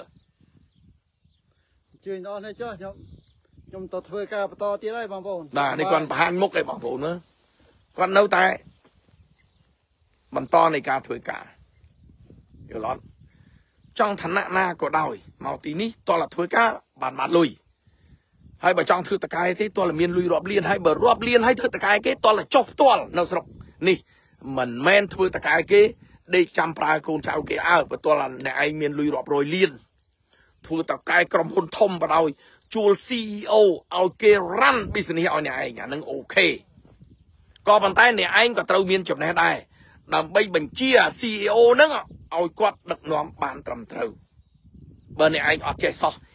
B: ជឿអស់នេះចុះខ្ញុំទៅធ្វើការបន្តទៀតហើយបងប្អូន
A: បាទនេះគាត់បង្ហាញមុខឯបងប្អូនមើលគាត់នៅតែបន្តនៃការធ្វើការយល់អត់ចង់ឋានៈណាក៏ដោយមកទីនេះតលធ្វើការបានលុយហើយបើចង់ធ្វើតកែទេតលមានលុយរាប់លានហើយបើរាប់លានហើយធ្វើតកែគេតលចុះផ្ទាល់នៅស្រុកនេះមិនមែនធ្វើតកែគេដេកចាំប្រើកូនចៅគេអើបើតលអ្នកឯងមានលុយរាប់រយលានធ្វើតកែក្រុមហ៊ុនធំបដ ாய் ជួល CEO ឲ្យគេ run business ឲ្យអ្នកឯងអានឹងអូខេក៏ប៉ុន្តែអ្នកឯងក៏ត្រូវមានចំណេះដែរដើម្បីបញ្ជា CEO ហ្នឹងឲ្យគាត់ដឹកនាំបានត្រឹមត្រូវបើអ្នកឯងអត់ចេះសោះ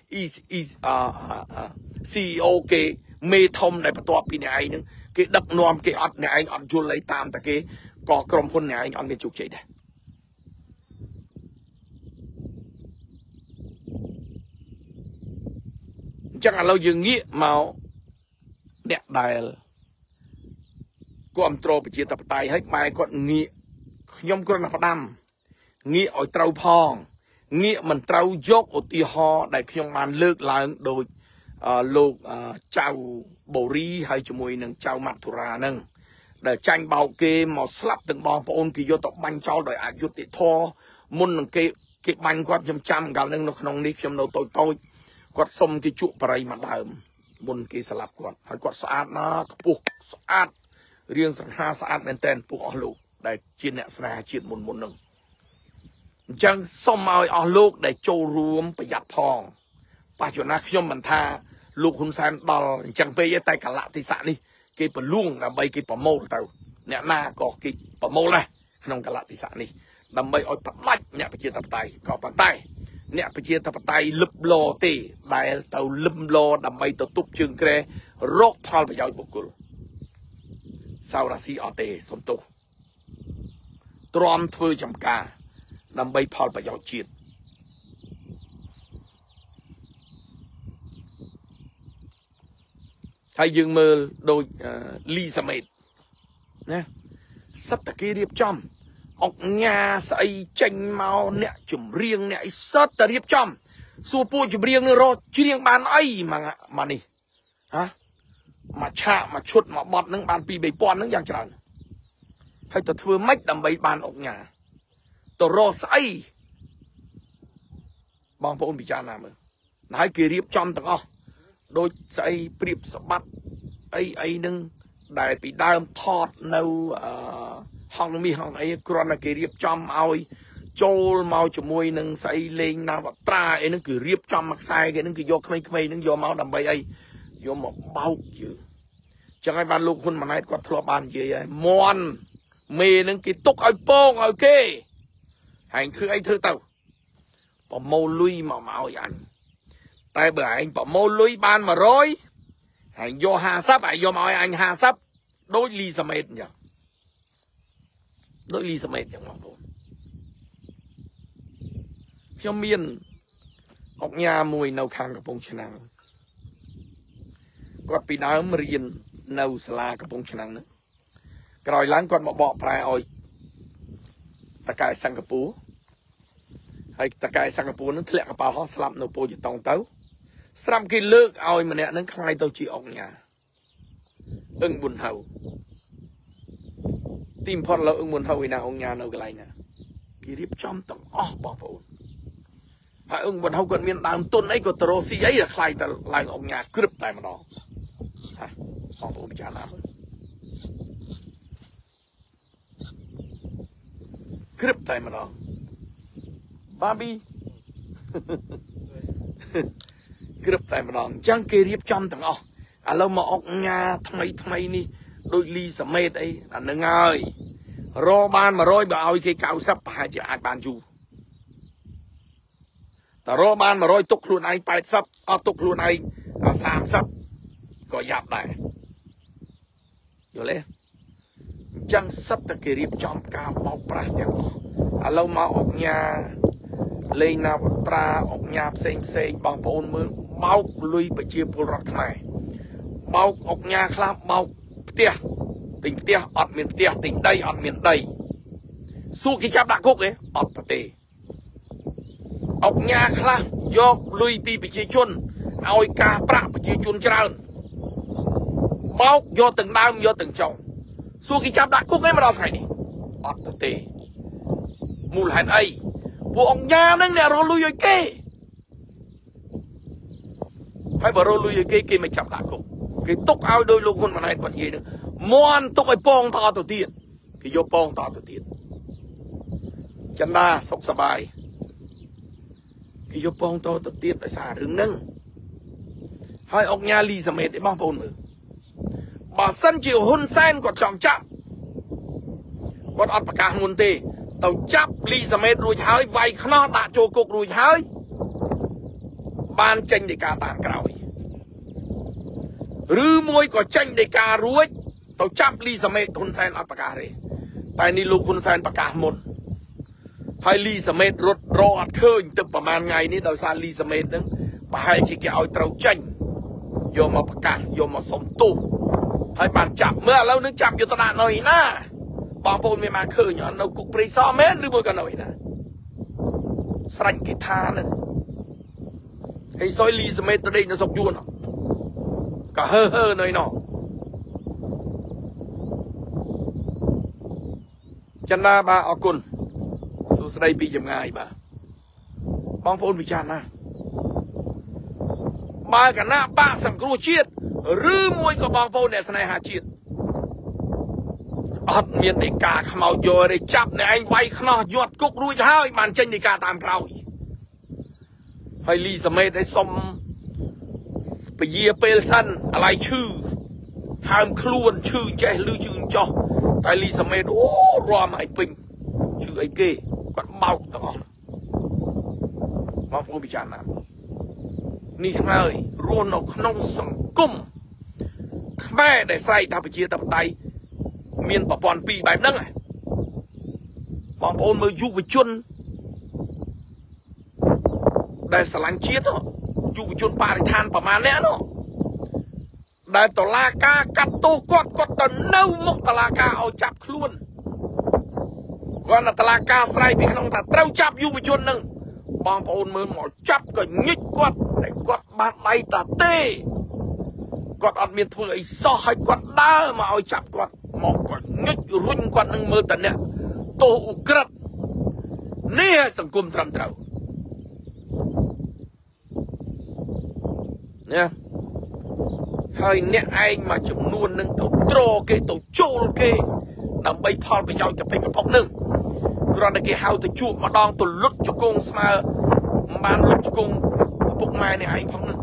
A: CEO គេមេធំដែលបន្ទាប់ពីអ្នកឯងហ្នឹងគេដឹកនាំគេអត់អ្នកឯងអត់យល់អីតាមតែគេក៏ក្រុមហ៊ុនអ្នកឯងអត់មានជោគជ័យដែរអញ្ចឹងឥឡូវយើងងាកមកអ្នកដែលគ្រប់គ្រងប្រជាធិបតេយ្យឲ្យបែរគាត់ងាកខ្ញុំគ្រាន់តែផ្ដាំងាកឲ្យត្រូវផងងាកមិនត្រូវយកឧទាហរណ៍ដែលខ្ញុំបានលើកឡើងដោយលោកចៅបូរីហើយជាមួយនឹងចៅម៉ាត់ធុរាហ្នឹងដែលចាញ់បោកគេមកស្លាប់ទាំងបងប្អូនគេយកទៅបាញ់ចោលដោយអយុត្តិធម៌មុននឹងគេបាញ់គាត់ខ្ញុំចាំកាលហ្នឹងនៅក្នុងនេះខ្ញុំនៅតូចគាត់សុំគេជក់បរិយមកដើមមុនគេស្លាប់គាត់ហើយគាត់ស្អាតណាស់ខ្ពស់ស្អាតរៀងសង្ហាស្អាតមែនតើពួកអស់លោកដែលជាអ្នកស្នេហាជាតិមុនហ្នឹងអញ្ចឹងសុំឲ្យអស់លោកដែលចូលរួមប្រយ័ត្នផងបច្ចុប្បន្នខ្ញុំមិនថាលោកហ៊ុនសែនដល់អញ្ចឹងពេកតែកលៈទេសៈនេះគេប្រលួងដើម្បីគេប្រមូលទៅអ្នកណាក៏គេប្រមូលដែរក្នុងកលៈទេសៈនេះដើម្បីឲ្យផ្ដាច់អ្នកប្រជាធិបតេយ្យក៏ប៉ុន្តែអ្នកប្រជាធិបតេយ្យលឹបឡទេដែលទៅលឹមឡដើម្បីទៅទប់ជើងក្រែរកផលប្រយោជន៍បុគ្គលសៅរាស៊ីអត់ទេសំទោសទ្រាំធ្វើចំការដើម្បីផលប្រយោជន៍ជាតិហើយយើងមើលដូចលីសាមេតណាសិតតែគេរៀបចំអុកញ៉ាស្អីចេញមកអ្នកចម្រៀងអ្នកអីសិតតែរៀបចំសួរពួកចម្រៀងនឹងរកច្រៀងបានអីមកនេះហ៎មកឆាកមកឈុតមកបត់នឹងបាន2-3000ហ្នឹងយ៉ាងច្រើនហើយទៅធ្វើម៉េចដើម្បីបានអុកញ៉ាទៅរកស្អីបងប្អូនពិចារណាមើលហើយគេរៀបចំទាំងអស់ដូចស្អីព្រៀបសបាត់អីហ្នឹងដែលពីដើមថតនៅហងមាសហងអីគ្រាន់តែគេរៀបចំឲ្យចូលមកជាមួយនឹងស្អីលេងណាវត្រាអីហ្នឹងគឺរៀបចំមកខ្សែគេហ្នឹងគឺយកក្មេងៗហ្នឹងយកមកដើម្បីអីយកមកបោកយើងចឹងហើយបានលោកហ៊ុនម៉ាណែតគាត់ធ្លាប់បាននិយាយហើយមន់មេហ្នឹងគេទុកឲ្យពងឲ្យគេហើយធ្វើអីធ្វើទៅប្រមូលលុយមកឲ្យអញតែបើឯងប្រមូលលុយបាន100ហើយយក50ហើយយកមកឲ្យអញ50ដូចលីសាមេតអញ្ចឹងដូចលីសាមេតអញ្ចឹងបងប្អូនខ្ញុំមានអុកញ៉ាមួយនៅខាងកំពង់ឆ្នាំងគាត់ពីដើមរៀននៅសាលាកំពង់ឆ្នាំងហ្នឹងក្រោយឡើងគាត់មកបកប្រែឲ្យតកែសិង្ហបុរីហើយតកែសិង្ហបុរីហ្នឹងធ្លាក់កប៉ាល់ហោះស្លាប់នៅពោធិ៍តុងទៅស្រាប់គេលើកឲ្យម្នាក់ហ្នឹងខ្លាយទៅជាអុកញ៉ាអឹងប៊ុនហៅទីបំផុតលើអឹងប៊ុនហៅឯណាអុកញ៉ានៅកន្លែងណាគេរៀបចំទាំងអស់បងប្អូនហើយអឹងប៊ុនហៅគាត់មានដើមទុនអីក៏ទៅរកស៊ីអីខ្លាយទៅឡើងអុកញ៉ាក្រឹបតែម្ដងហាបងប្អូនពិចារណាមើលក្រឹបតែម្ដងបាប៊ីក្រឹបតែម្ដងអញ្ចឹងគេរៀបចំទាំងអស់ lâu mà ông nhà thay ní đôi ly sầm mệt ấy là nâng ơi ro ban mà roi bảo cái cao sắp hai chị ai ban chu ta ro ban mà roi tục luôn ai bài sắp tục luôn ai sàm sắp có dạp này rồi lên chẳng sắp ta kê riêng trong cao bọc ra tiếng lâu mà ông nhà lên nào tra ông nhà xanh bằng bồn mưa bao lui bởi chia bồn rọt này bao ông nhà khá bao tia tình tia ọt miền tia tình đây ọt miền đây su cái chắp đạc cúc ấy ọt tê ông nhà khá do lui pi bởi chia chôn ôi ca bạc bởi chia chôn trơn bao do từng đam do từng chồng su cái chắp đạc cúc ấy mà đo phải đi ọt tê mùi hẹn ấy bộ ông nhà nâng nè rồi lui rồi kê hay bảo rồi lui rồi kê mày chắp đạc cúc cái túc ao đôi lúc con mà này còn gì nữa mòn túc ai bong to tổ tiên cái vô bong to tổ tiên chân đa sốc sờ bài cái vô bong to tổ tiên phải xả đứng nâng hai ông nhà ly sầm mệt để bao bồn nữa bà sân chiều hôn sen còn trọng chạm còn ọt bạc cả nguồn tê tàu chắp ly sầm mệt rồi hơi vay nó đã trôi cục rồi hơi ban tranh để cả tàn cào rư môi có tranh để cả ruồi tàu chắp ly sầm mệt hôn sen ọt bạc cả đấy tại ni lục hôn sen bạc cả một hai ly sầm mệt rốt rọt khơi từประมาณ ngày ní đào xa ly sầm mệt đó bà hai chỉ cái ao trâu tranh vô mà bạc cả vô mà sống tu hai bàn chạm mưa lâu nước chạm vô tao đã nói na bong bồn miền Nam khơi nhọn đâu cục bơi so mét rư môi còn nói na sành cái tha nữa hay soi ly sầm mệt tới đây nó sọc chuồn nó cả hơ nơi nọ chân ba ba ở cồn số đây bị chậm ngày bà bong bồn bị chán na ba cả na ba sẵn cua chiết rư môi có bong bồn này này hà chiết ọt miền đi cả khmau vô để chắp này anh vay nó giọt cục ruồi hai bàn chân đi cả tạm cầu hay ly sầm mệt đấy xong bây giờ pel sânอะไรชื่อห้ามคล้วนชื่อใจลือชื่อจ่อแต่ลีสมัยโอ้รอมาไอ้ปิงชื่อไอ้เก้ก็เมาตลอดมาพูดพิจารณานี่ไงรวนเอาขนมสังกุมแม่ได้ใส่ทำไปเชียร์ตับไตเมียนปะปอนปีแบบนั้นไงบางคนมือยุบไปจนได้สลังเชียร์เนาะยุบไปจนปาริธานประมาณนี้เนาะได้ตลาดกากัดตัวกดตอนเน่ามุกตลาดกาเอาจับคล้วนวันตลาดกาใส่ไปขนมแต่เต้าจับยุบไปจนนึงบางคนมือหมอจับก็ยึดกดได้กดบาดไหลตาเต้กดอัดเมียนเถื่อยซ้อให้กดด้ามาเอาจับกดหมอกดยึดรุ่นกดนึงมือแต่เนี่ยโตอุกฤษนี่สังคมตรำเตาเนี่ยให้เนี่ยไอ้มาจำนวนนึงตัวโตรเกตัวโจลเกนำใบพอลไปยาวจะไปกระพกนึงกรณีเกหาตัวจูบมาดองตัวลุดจุกงสมาบ้านลุดจุกงพวกไม้เนี่ยไอ้พงนึง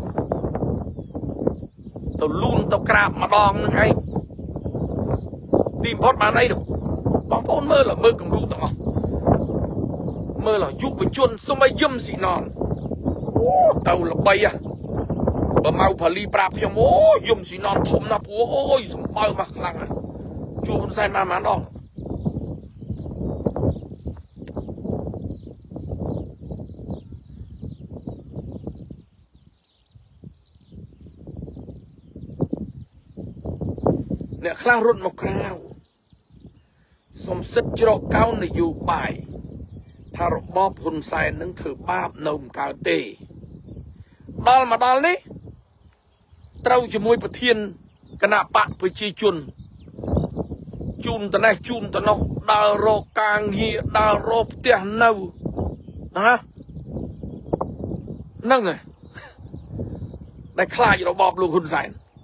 A: ตัวลุนตัวกราบมาดองนึงไอ้ตีมพอดมาไหนดูบางคนเมื่อหล่ะเมื่อกับรู้ต่อเมื่อหล่ะยุบไปจนสมัยย่ำสีนอนโอ้เต่าละใบอะบะเมาผลีปราบเพียงโอ้ยมสีนอนถมนะผัวโอ้ยสมบัติมากลังอ่ะจูบใส่มาดองเนี่ยคลางรถมะกราวสมศิษย์จรกเก้าในอยู่บ่ายถ้าระบอบหุ่นใส่นึงถือบาปนมกาเตดอลมาดอลนี่เราจะมวยประเทียนคณะปะไปชีจุนจุนตะไหนจุนตะนกดาวโรกางเหียดาวโรเตียนเอานะนั่งไงได้คลายเราบอบลูกหุ่นใส่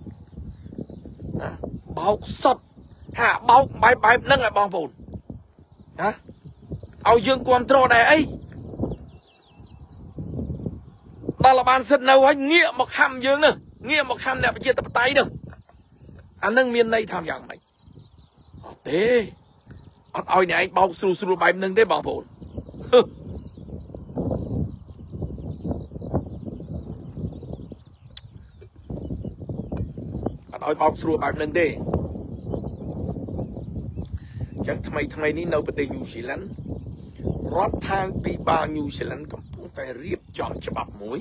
A: เบาสดหาเบาใบนั่งไงบองปูนนะเอายืงความโตได้ไอ้ดาลบานเสนเอาไว้เงี้ยมาคำยืงเนอะ nghe một khăn nè bây giờ tập tay đâu anh nâng miền này tham dạng này thế anh ơi này anh bao sưu sưu bài nâng thế bằng phồn anh ơi bao sưu bài nâng thế chẳng thay thay ní nấu bát New Zealand rót thang pi ba New Zealand cầm cũng tay riệp chọn cho bắp muối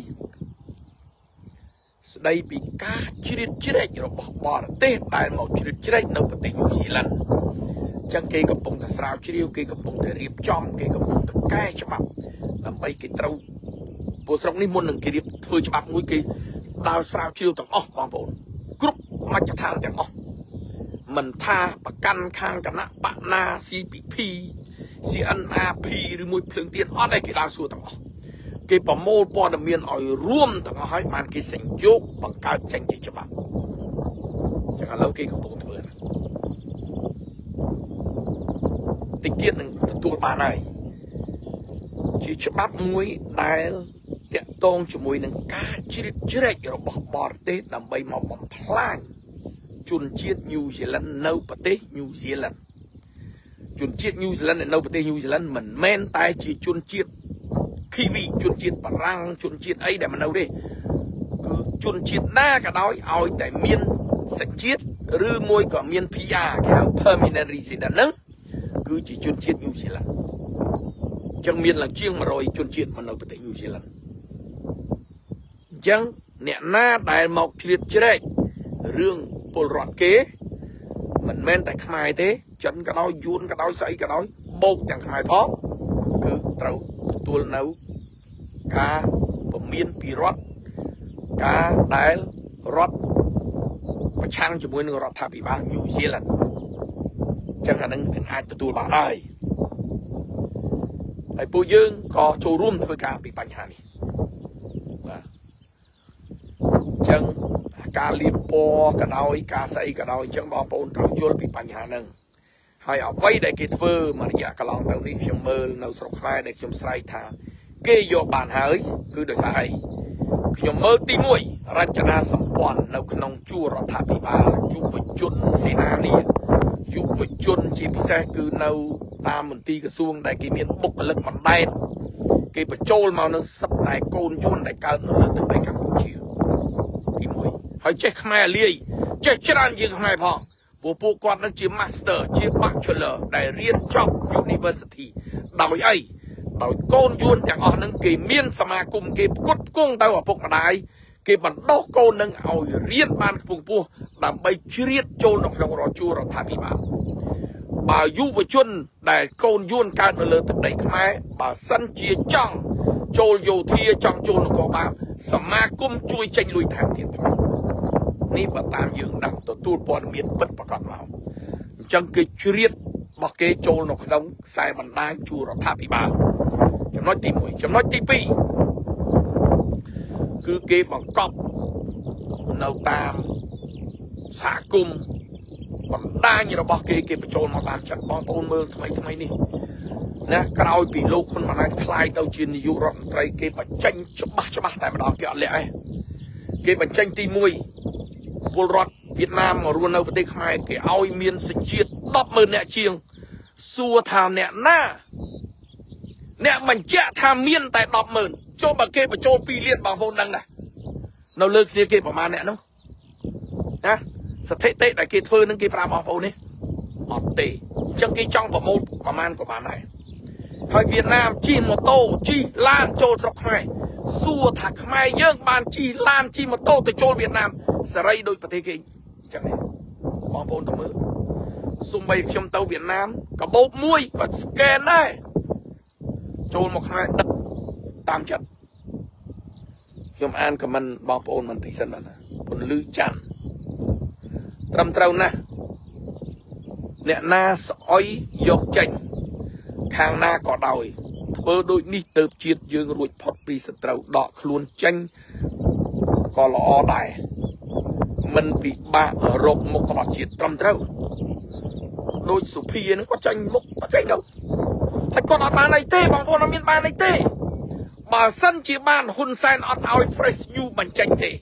A: đây bị cá chít rồi bỏ tê đại một chít nấu bát New Zealand chẳng kê cầm bông ta sào chiêu kê cầm bông ta riệp chọn kê cầm bông ta cay cho bắp làm bay cái trâu bộ sọc ní muôn đừng kê riệp thôi cho bắp muối kê đào sào chiêu tầng bằng bộ group mà cho thang tầng mình thaประกันข้างกันนะปะนา CPP CNRP หรือมวยเพลิงเตียนอะไรกี่ดาวสู้ต่างเกี่ยวกับโมดปอดเมียนอ่อยร่วมต่างให้มันกี่สิ่งยกบังการแข่งจีฉบับจากนั้นเราเกี่ยวกับตัวเธอติดเกียร์หนึ่งตัวบานไหนจีฉบับมวยได้เตะตรงจมวยหนึ่งกาจีเรกเราบอกบอร์เต้นำใบมาบ่มพลางจุนเชียดนิวซีแลนด์นประเทศนิวซีแลนด์จุนเชียดนิวซีแลนด์นประเทศนิวซีแลนด์เหมือนแม่นตายจีจุนเชียดคีวีจุนเชียดปรังจุนเชียดไอ้แต่มันเอาดิคือจุนเชียดหน้ากระดอยเอาแต่เมียนสังเชียดหรือมวยก็เมียนพีอาร์แค่ permanent resident นั้นคือจีจุนเชียดนิวซีแลนด์จังเมียนหลังเชียงมารอยจุนเชียดมันเอาประเทศนิวซีแลนด์จังเนี่ยหน้าได้หมอกเชียดเชื่อเรื่องปลอดเก๋มันแม่นแต่ขมายเต้จนกระดอยยูนกระดอยใส่กระดอยโบกจังขมายพร้อมคือเราตัวเนากาบะเมียนปีรถกาได้รถประชันจมูกหนึ่งรถทับปีบ้านนิวซีแลนด์จังอันนั้นเป็นอาจจะตัวบ้าได้ไอ้ปูยืงก็โชว์ร่วมทำการปีปัญหานี้จังการเลี้ยงปอกระดอยการใส่กระดอยจังบอกปนเราโยนปีปัญหาหนึ่งให้เอาไว้ได้เกิดเฟอร์มาอยากกระลองตรงนี้ชมเมอร์เราสกปรกได้ชมใส่ทางเกยโยบานหายคือโดยสายชมเมอร์ตีมวยรัชนาสัมปอนเราขนมจูรัฐพิบาลยุบจุนเสนาเนียยุบจุนจีพิเศษคือเราตามมนตรีกระทรวงได้เกี่ยบุกเลิกมันได้เกี่ยโจลมาเนื้อสับได้โกนยุนได้การเนื้อถึงได้กัมพูชีตีมวยให้เจ๊ขมายเลี้ยเจ๊จรันยิงขมายพอผู้กวาดนั่นจีมาสเตอร์จีบัคเชลร์ได้เรียนจบยูนิเวอร์ซิตี้ดาวไอ้ดาวโกนยูนจากนั่งเกี่ยเมียนสมาคมเกี่ยกุดกุ้งดาวพวกมันได้เกี่ยมันดอกโกนนั่งเอาเรียนบ้านปุ่งปูดำไปเชียดโจนของเราจูเราทำอีบ้าบ่ายุบชนได้โกนยูนการเลือดได้ขมายบ่าสันเจียจังโจโยทีจังโจนของบ้าสมาคมช่วยเจงลุยแทนเทียนพลังนี่ประตามยืนดังตัวตูดบอลเมียนเปิดประกอบเราจังเกยเรียดบอกเกยโจนของเราใส่บันไดจูเราภาพอีบ้าจำน้อยตีมวยจำน้อยตีปีคือเกยบังกอบเราตามสากุมบันไดนี่เราบอกเกยไปโจนมาตามจัดบอลปูนเมืองทำไมนี่นะกระเอาปีโลกคนมาได้คลายเต้าจีนยุโรปไตรเกยปัจจัยฉบับแต่มาดองเกี่ยวเลยเกยปัจจัยตีมวยบอลรถเวียดนามมารุนเอาประเทศขมายเกี่ยวเอาเมียนสิจีด10,000เนี่ยเชียงสัวทางเนี่ยหน้าเนี่ยมันเจ้าทำเมียนแต่10,000โจบะเกยไปโจปีเลียนบางคนดังนะเราเลิกเรียกเกยประมาณเนี่ยนู้นะสเตเตได้เกยเฟอร์นึงเกยปราบางคนนี่อดเตจังเกยจ้องประมาณกว่าไหนให้เวียดนามจีนมอโต้จีล้านโจสกขมายสัวถักขมายเยิ่งบานจีล้านจีมอโต้แต่โจเวียดนามสไลด์โดยประเทศเก่งจังไงมองบนตัวมือสุ่มใบชมเตาเวียดนามกับโบกมวยก็สแกนได้โจมมาขนาดดักตามจัดยมอ่านกับมันบองโอนมันติดสนั่นนะบนลือจันตรำเต้านะเนี่ยนาสอยยกจังข้างหน้าก็ดอยเพื่อโดยนี่เติบเจียดยืงรวยพอดปรีสเตาดอกคล้วนจังก็ล้อได้มันปีบะรบมกบจีดตรำเต้าโดยสุพีนั้นก็จังมกก็จังเดียวให้ก่อนออกมาในเต้บางคนมีนมาในเต้บาสันจีบ้านหุ่นแซนออดเอาเฟรชยูมันจังเต้เก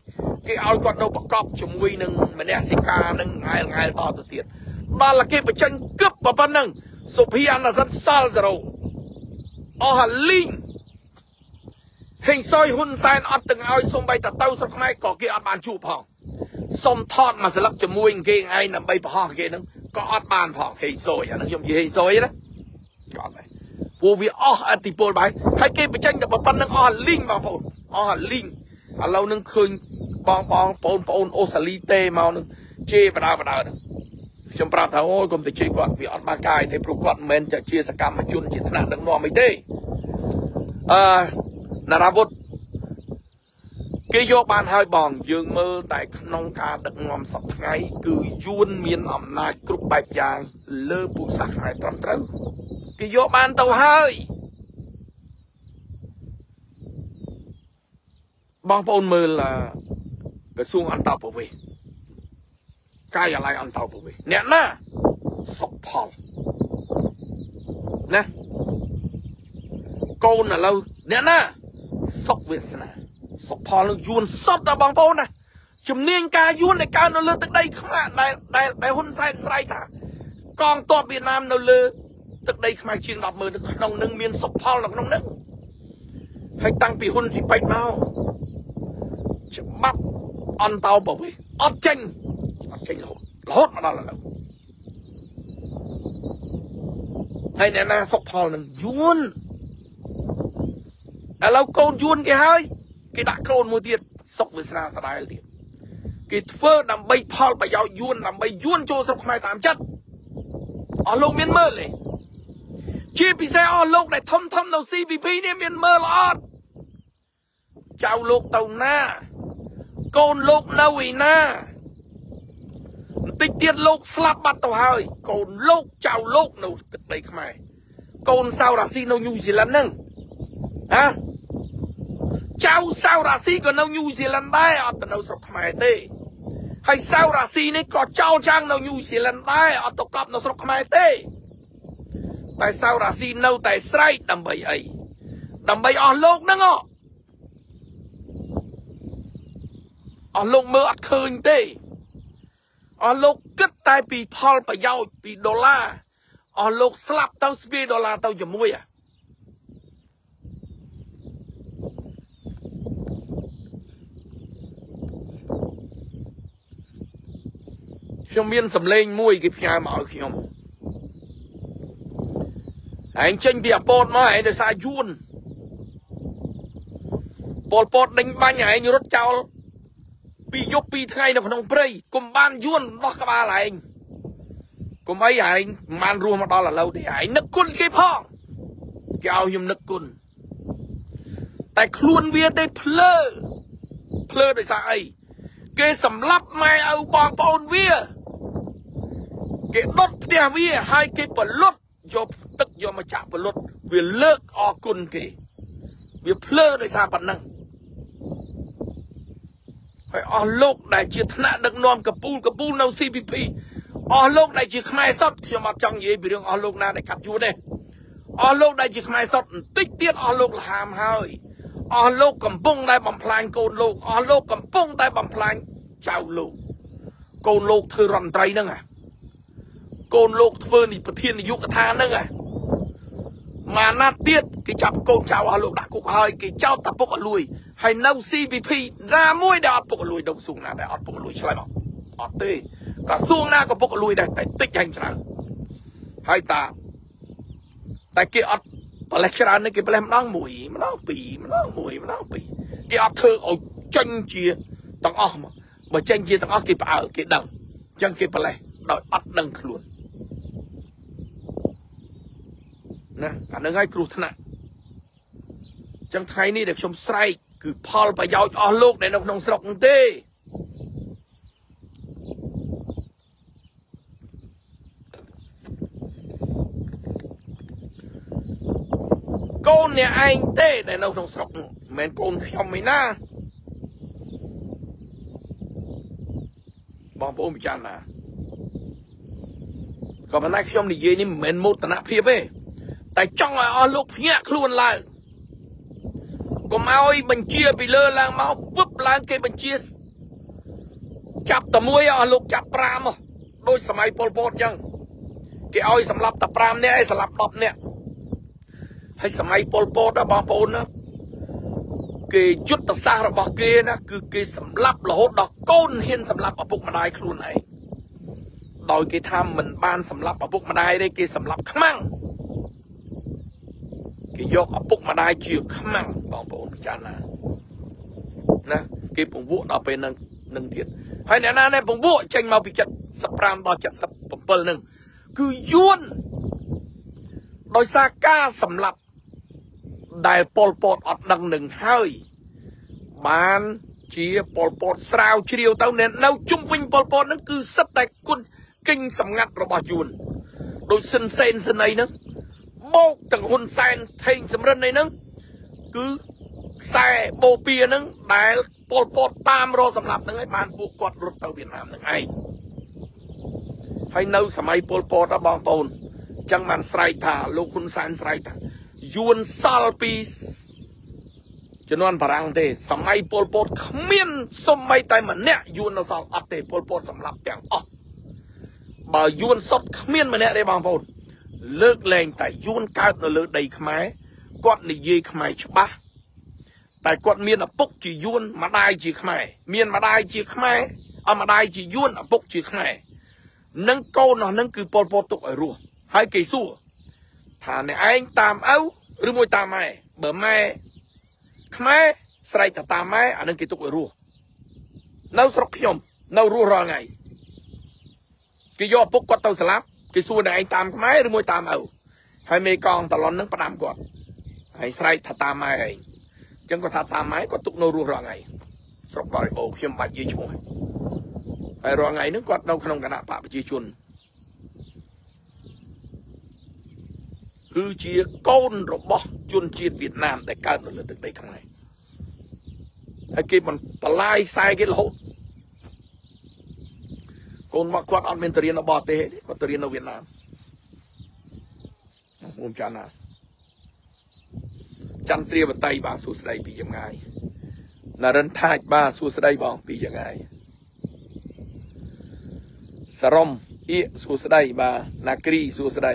A: គេឲ្យគាត់នៅប្រកបជាមួយនឹងមនសិការនឹងថ្ងៃតទៅទៀតដល់តែគេបញ្ចេញគឹបប៉ុណ្ណឹងសុភីអនុសិទ្ធសល់0អស់ហើយលីងហេងសុយហ៊ុនសែនអត់ទាំងឲ្យសូម្បីតែទៅស្រុកខ្មែរក៏គេអត់បានជួបផងសុំថតមកស្លឹកជាមួយគេឯងដើម្បីប្រហោះគេហ្នឹងក៏អត់បានផងហេងសុយអាហ្នឹងខ្ញុំនិយាយហេងសុយណាក៏អត់ដែរពួកវាអស់អតិពលបាយហើយគេបញ្ចេញតែប៉ុណ្្នឹងអស់លីងបងប្អូនអស់លីងឥឡូវនឹងឃើញបងប្អូនអូស្ត្រាលីទេមកនឹងជេរបដាហ្នឹងខ្ញុំប្រាប់ថាអូយកុំទៅជេរគាត់វាអត់បានកាយទេព្រោះគាត់មិនមែនជាសកម្មជនជាថ្នាក់ដឹកនាំអីទេនារាវុធគេយកបានហើយបងយើងមើលតែក្នុងការដឹកនាំសពថ្ងៃគឺយួនមានអំណាចគ្រប់បែបយ៉ាងលើពូជសាសន៍ខ្មែរត្រឹមត្រូវគេយកបានទៅហើយបងប្អូនមើលក្រសួងអន្តរប្រវេសន៍កាយឡ័យអន្តរប្រវេសន៍អ្នកណាសុខផលណាកូនឥឡូវអ្នកណាសុខវាសនាសុខផលនឹងយួនសុទ្ធដល់បងប្អូនណាជំនាញការយួនដែលកើតនៅលើទឹកដីខ្មែរដែលហ៊ុនសែនស្រ័យថាកងទ័ពវៀតណាមនៅលើទឹកដីខ្មែរជាង 100000 នៅក្នុងនឹងមានសុខផលនៅក្នុងនឹងហើយតាំងពីហ៊ុនស៊ីប៉ិចមកច្បាប់អន្តោប្រវេសន៍អត់ចេញរហូតមកដល់ឥឡូវហើយអ្នកណាសុខផលនឹងយួនឥឡូវកូនយួនគេហើយគេដាក់កូនមួយទៀតសុខវាសនាដដែលទៀតគេធ្វើដើម្បីផលប្រយោជន៍យួនដើម្បីយួនចូលស្រុកខ្មែរតាមចិត្តអស់លោកមានមើលទេជាពិសេសអស់លោកដែលធំនៅ CPP នេះមានមើលអត់ចៅលោកទៅណាកូនលោកនៅឯណាបន្តិចទៀតលោកស្លាប់បាត់ទៅហើយកូនលោកចៅលោកនៅទឹកដីខ្មែរកូនសៅរ៉ាស៊ីនៅញូហ្សេឡង់ហ្នឹងហ៎ចៅសៅរ៉ាស៊ីក៏នៅញូហ្សេឡង់ដែរអត់ទៅនៅស្រុកខ្មែរទេហើយសៅរ៉ាស៊ីនេះក៏ចោលចាំងនៅញូហ្សេឡង់ដែរអត់ទៅកប់នៅស្រុកខ្មែរទេតែសៅរ៉ាស៊ីនៅតែស្រែកដើម្បីអីដើម្បីអស់លោកហ្នឹងអស់លោកមើលអត់ឃើញទេអស់លោកគិតតែពីផលប្រយោជន៍ពីដុល្លារអស់លោកស្លាប់ទៅស្ពាយដុល្លារទៅជាមួយខ្ញុំមានសម្លេងមួយគេផ្ញើមកឲ្យខ្ញុំឯងចេញពីអាពតមកឯងដោយសារយួនពលពតដេញបាញ់ឯងរត់ចោលពីយប់ពីថ្ងៃនៅក្នុងព្រៃកុំបានយួនដោះក្បាលឯងកុំអីឯងមិនបានរស់មកដល់ឥឡូវទេឯងនឹកគុណគេផងគេឲ្យខ្ញុំនឹកគុណតែខ្លួនវាទេភ្លើដោយសារអីគេសម្លាប់ម៉ែឪបងប្អូនវាគេដុតផ្ទះវាហើយគេបលុតយកទឹកយកមកចាក់បលុតវាលើកអរគុណគេវាភ្លើដោយសារប៉ុណ្ណឹងហើយអស់លោកដែលជាថ្នាក់ដឹកនាំកពូលនៅ CPP អស់លោកដែលជាខ្មែរសុទ្ធខ្ញុំអត់ចង់និយាយពីរឿងអស់លោកណាដែលកាត់យួនទេអស់លោកដែលជាខ្មែរសុទ្ធបន្តិចទៀតអស់លោកលហាមហើយអស់លោកកំពុងតែបំផ្លាញកូនលោកអស់លោកកំពុងតែបំផ្លាញចៅលោកកូនលោកធ្វើរដ្ឋមន្ត្រីហ្នឹងកូនលោកធ្វើនេះប្រធាននាយកដ្ឋានហ្នឹងមកណាត់ទៀតគេចាប់កូនចៅអស់លោកដាក់គុកហើយគេចោទតែពុកអលួយហើយនៅ CPP ណាមួយដែលអត់ពុកអលួយនៅក្រសួងណាដែលអត់ពុកអលួយឆ្លើយមកអត់ទេក្រសួងណាក៏ពុកអលួយដែរតែតិចហើយច្រើនហើយតែគេអត់ប្រលេះច្រើននេះគេប្រលេះម្ដងមួយម្ដងពីរម្ដងមួយម្ដងពីរគេអត់ធ្វើឲ្យចេញជាទាំងអស់មកបើចេញជាទាំងអស់គេផ្អើលគេដឹងអញ្ចឹងគេប្រលេះដោយអត់ដឹងខ្លួនណាអានឹងឲ្យគ្រោះថ្នាក់អញ្ចឹងថ្ងៃនេះដែលខ្ញុំស្រែកគឺផលប្រយោជន៍អស់លោកដែលនៅក្នុងស្រុកនោះទេកូនអ្នកឯងទេដែលនៅក្នុងស្រុកនោះមិនមែនកូនខ្ញុំឯណាបងប្អូនពិចារណាក៏ប៉ុន្តែខ្ញុំនិយាយនេះមិនមែនមោទនភាពទេតែចង់ឲ្យអស់លោកភ្ញាក់ខ្លួនឡើងកុំឲ្យបញ្ជាពីលើឡើងមកវឹបឡើងគេបញ្ជាจับตะมวยอ่ะลูกจับปรามอ่ะโดยสมัยโปลโปดยังแกเอาสำหรับตะปรามเนี่ยไอ้สลับตบเนี่ยให้สมัยโปลโปดนะบางปนนะเกยยุดตะซาระบอกเกนะคือเกยสำหรับละหดดอกก้นเห็นสำหรับอปุกมาได้ครูไหนโดยเกยทำเหมือนบ้านสำหรับอปุกมาได้ได้เกยสำหรับขมั่งเกยยกอปุกมาได้เกี่ยวขมั่งบางปนพิจารณานะเกยปุ่งวัวเอาไปหนึ่งเทียนให้แน่นอนเนี่ยปุ่งวัวเจงมาพิจัดสปรามต่อจัดสปมเปิลหนึ่งคือยวนโดยซาก้าสำหรับได้โปลโปดอดดังหนึ่งเฮ้ยบ้านเชียโปลโปดสาวเชียวเต้าเน้นเราจุ่มวิ่งโปลโปดนั่นคือสัตแต่กุนกิ่งสำงัดระบาดยวนโดยเส้นเส้นในนั้นโบกจังหุ่นแซนเทงสำรันในนั้นคือแซ่โบเปียนั้นได้โปลโปดตามรอสำหรับนั่งไอ้บ้านบุกกอดรถเต้าเวียดนามนั่งไอ้ให้เน่าสมัยโปลโปดระบาดปนจังมันไสรตาลูกคุณแซนไสรตายวนซาลปีจนวันพลังเตสมัยโปลโปดขมิ้นสมัยแต่มันเนี่ยยวนซาลอัดเตโปลโปดสำหรับอย่างอ๋อบ่ยวนสดขมิ้นมันเนี่ยได้บางคนเลิกแรงแต่ยวนเกิดเลิกใดขมายกอดในยีขมายฉบับแต่กอดเมียนปุกจียวนมาได้จีขมายเมียนมาได้จีขมายเอามาได้จียวนปุกจีขมายนั่งโกนนั่งคือโปลโปดตกไอรัวให้เกยสู้ถ้าในไอ้ตามเอาหรือมวยตามไม่เบอร์ไม่ขมายใส่แต่ตามไม่อันนั้นเกยตกไอรัวน่าสกยมน่ารัวรอไงเกยย่อปุกกอดเต่าสลับเกยสู้ในไอ้ตามขมายหรือมวยตามเอาให้เมกองตลอดนั่งประดามก่อนให้ใส่ถ้าตามไม่จังก็ถ้าตามไม่ก็ตกน่ารัวรอไงสกบริโภคยมบัดยี่ช่วยไอ้รอไงนึกกอดเราขนมกันอะปะไปจีจุนคือเชียร์ก้นรบจนเชียร์เวียดนามแต่การมันเลยตึกได้ข้างในไอ้เก็บมันปลายทรายกันแล้วคนมาควักอันเป็นตรีนบอเต้ก็ตรีนเวียดนามมุมจานาจันเตรียมไตบาสุสไดปียังไงนารันทายบาสุสไดบองปียังไงสรมเอีสุสไดบานาครีสุสได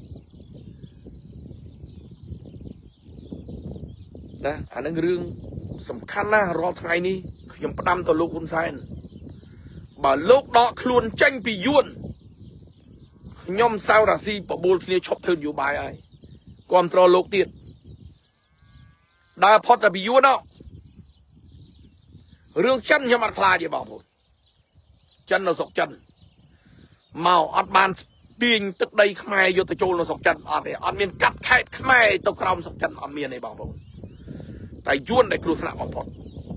A: นะอันนั้นเรื่องสำคัญนะรอไงนี้ยมประดำต่อลูกคุณไซน์บ่าลูกดอกคลุนเจงปียวนยมซาวราซีปะบูลที่นี่ชอบเทินอยู่บ่ายไอ้ความตรอลูกติดดาพอดแต่ปียวนเนาะเรื่องจันยมัดคลาดีบอกผมจันเราสกจันเมาอัดบานปีนตึกใดขมายโยตโจเราสกจันอัดเนี่ยอัดเมียนกัดแค่ขมายตกครามสกจันอัดเมียนในบอกผมแต่ยวนในครูสนามบอลพอด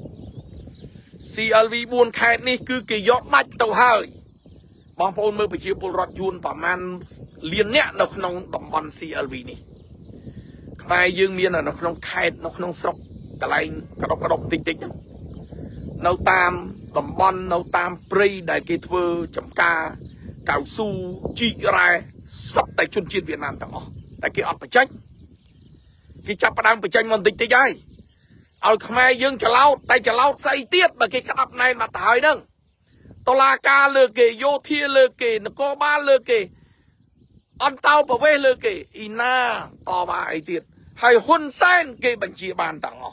A: CLV บุญแค่นี้คือกี่ยอดนัดตัวเฮยบางคนเมื่อไปเชียร์บอลรถยวนประมาณเลียนเนี่ยเราขนมดำบอล CLV นี่ใครยืมเมียนเราขนมแค่เราขนมสกกระไรกระดกติ๊กเราตามดำบอลเราตามปรีได้เกทเวอร์จำกาเก่าซูจีไรสับแต่ชุนจีนเวียดนามต่างอ๋อแต่กี่ออกไปเจ๊งกี่จับประดังไปเจ๊งมันติ๊กได้เอาขมายยังจะเล่าแต่จะเล่าใส่เตี้ยแบบกี่กระดับในมาถ่ายนั่งตลาการเลือกเกยโยเทียเลือกเกยนกบ้านเลือกเกยอันเต้าประเวเลือกเกยอีน่าต่อมาไอเตี้ยให้หุ่นเส้นเกยบัญชีบานต่างอ๋อ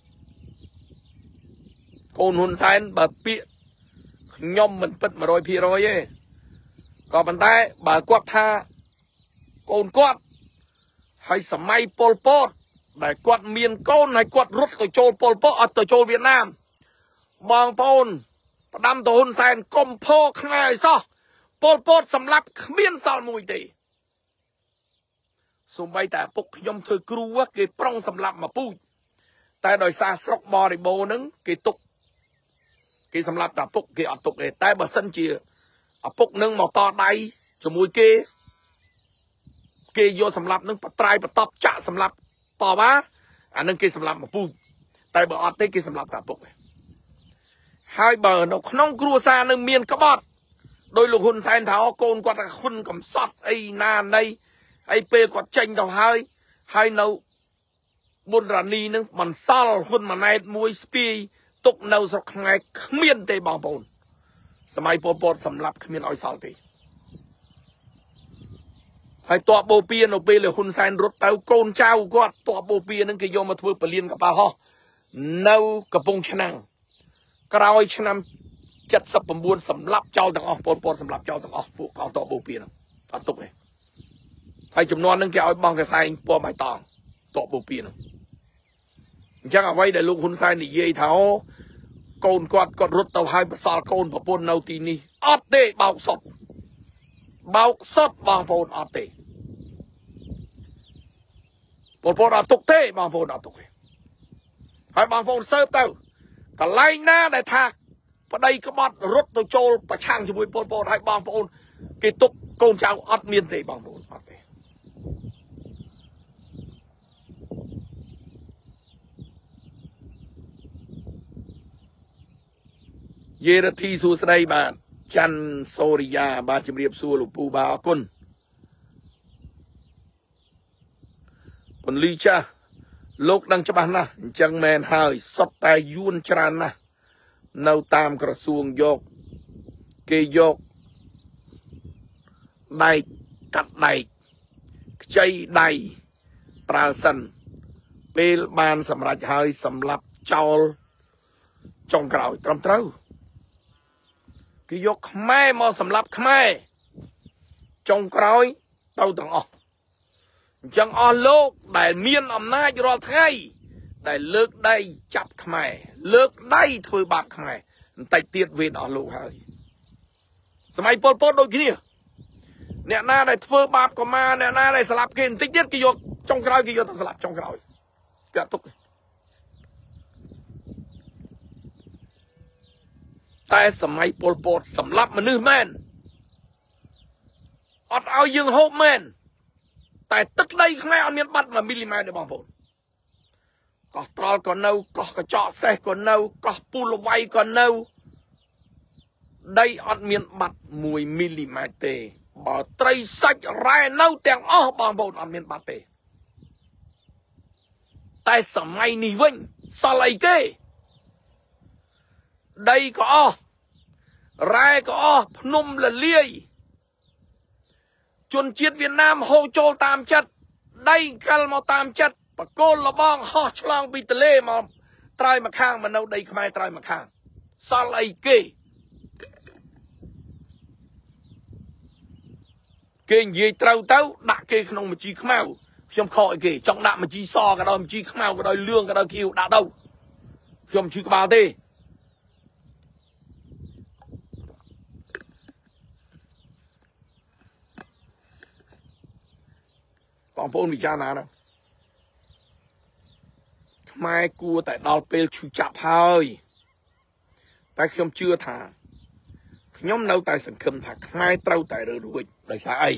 A: คนหุ่นเส้นแบบเปียย่อมมันปิดมาโรยพี่โรยเย่ก็มันได้บากวดท่าโกนกวดให้สมัยโปลโปดได้กวดเมียนโกนให้กวดรถตัวโจโปลโปดตัวโจเวียดนามบางปนประดำตัวหุ่นแสนกลมโพข้างในซะโปลโปดสำหรับเมียนซาลมุยตีสมัยแต่ปุกยมเธอกลัวเกยปรองสำหรับมาปุ้ยแต่โดยซาสกบอริโบนึงเกยตุกเกยสำหรับแต่ปุกเกยอัดตุกเกยแต่บะสันเจียปุกนึงมาต่อใดจมูกเกยโยสำหรับนึงปะไตรปะตอบจะสำหรับต่อมาอันนึงเกยสำหรับมาปุ้ยแต่บะอัดเตเกยสำหรับแต่ปุกhai bờ nó không cua xa nó miền các bọt đôi lục hồn sai tháo côn quạt khun cầm sọt ai na đây ai pe quạt tranh đầu hai nâu buôn rà ni nó bằng sal hồn mà này mùi spi tục nâu sọc ngày miền tây bảo bồn สมัยปปสำหรับขมิ้นอ้อยสอลตีให้ตัวโบเปียนเอาไปเลยคุณแซนรถเตาโกนเจ้าก็ตัวโบเปียนั่นก็โยมมาทั่วไปเรียนกับป้าฮอเน่ากระปงชนังกระไรชนำจัดสับปมบุญสำหรับเจ้าต่างออกปนสำหรับเจ้าต่างออกพวกเอาตัวโบเปียนเอาตุกเลยให้จำนวนนึงแกเอาบองกระไซปอใบตองตัวโบเปียนจังเอาไว้แต่ลูกคุณแซนนี่เย่เท้าโกนกอดรถเตาให้ภาษาโกนพปนเอาตีนี่อดเตะเบาสดบางปนอดเตะปนอดตุกเตะบางปนอดตุกให้บางปนเสิร์ฟเต้ากไล่หน้าได้ทักพอได้ก็บัดรถตัวโจลประช่างช่วยปนให้บางปนกิตุกโกนเจ้าอดเมียนเตะบางปนอดเตะเยรธีสุสไดบานจันโซริยาบาจิมเรียบสูลูกปูบากุนปนลีจ้าโลกดังฉบับนะจังแมนหายสดแต่ยุนจรานะเนาตามกระทรวงโยกเกยโยกได้กัดได้ใจได้ปราสันเปลบานสำหรับหายสำหรับเจ้าจงกล่าวตรมเต้าคือยกแม่มาสำหรับแม่จงกร้อยเต้าต่างออกจังออโลกได้เมียนอำนาจรอไทยได้เลิกได้จับแม่เลิกได้ถือบาปแม่แต่เตียดเวรอโลกให้สมัยปนโดยที่เนี่ยหน้าได้ถือบาปก็มาเนี่ยหน้าได้สลับเกณฑ์ติดยึดกิโยจงกร้อยกิโยต้องสลับจงกร้อยกระตุกแต่สมัยปลปดสำหรับมนุษย์แมนอดเอายังโฮแมนแต่ตึกได้ข้างในเอาเนียนบัตรมามิลลิเมตรได้บางคนก็ตรอลก่อนเน่าก็กระเจาะเสกก่อนเน่าก็ปูลไว้ก่อนเน่าได้อดเมียนบัตรมวยมิลลิเมตรเตบ่ไตรสัจไรเน่าแต่งอ้อบางคนอดเมียนบัตรเตแต่สมัยนี้วิ่งสไลเก้ได้ก็อ้อไรก็อ้อพนมละเลี่ยจนเจียดเวียดนามโฮโจตามจัดได้กันมาตามจัดปะโกนละบ้องห่อฉลองปีตะเล่มาตรายมาข้างมันเอาได้ขมายตรายมาข้างซาไลเก้เก่งยี่เต้าด่าเก่ขนมมันจีขมาวชมคอยเก่จ้องด่ามันจีซอกันดอยมันจีขมาวกันดอยเรื่องกันดอยคิวด่าเต้าชมชื่อกบาเต้บางปนวิจารณ์นะทำไมกูแต่ดอลเปลชูจับเฮ้ยแต่ขยมเชื่อถ่าขยมเนาแต่สังคมถ่าทำไมเต้าแต่เรือรุ่ยได้สาย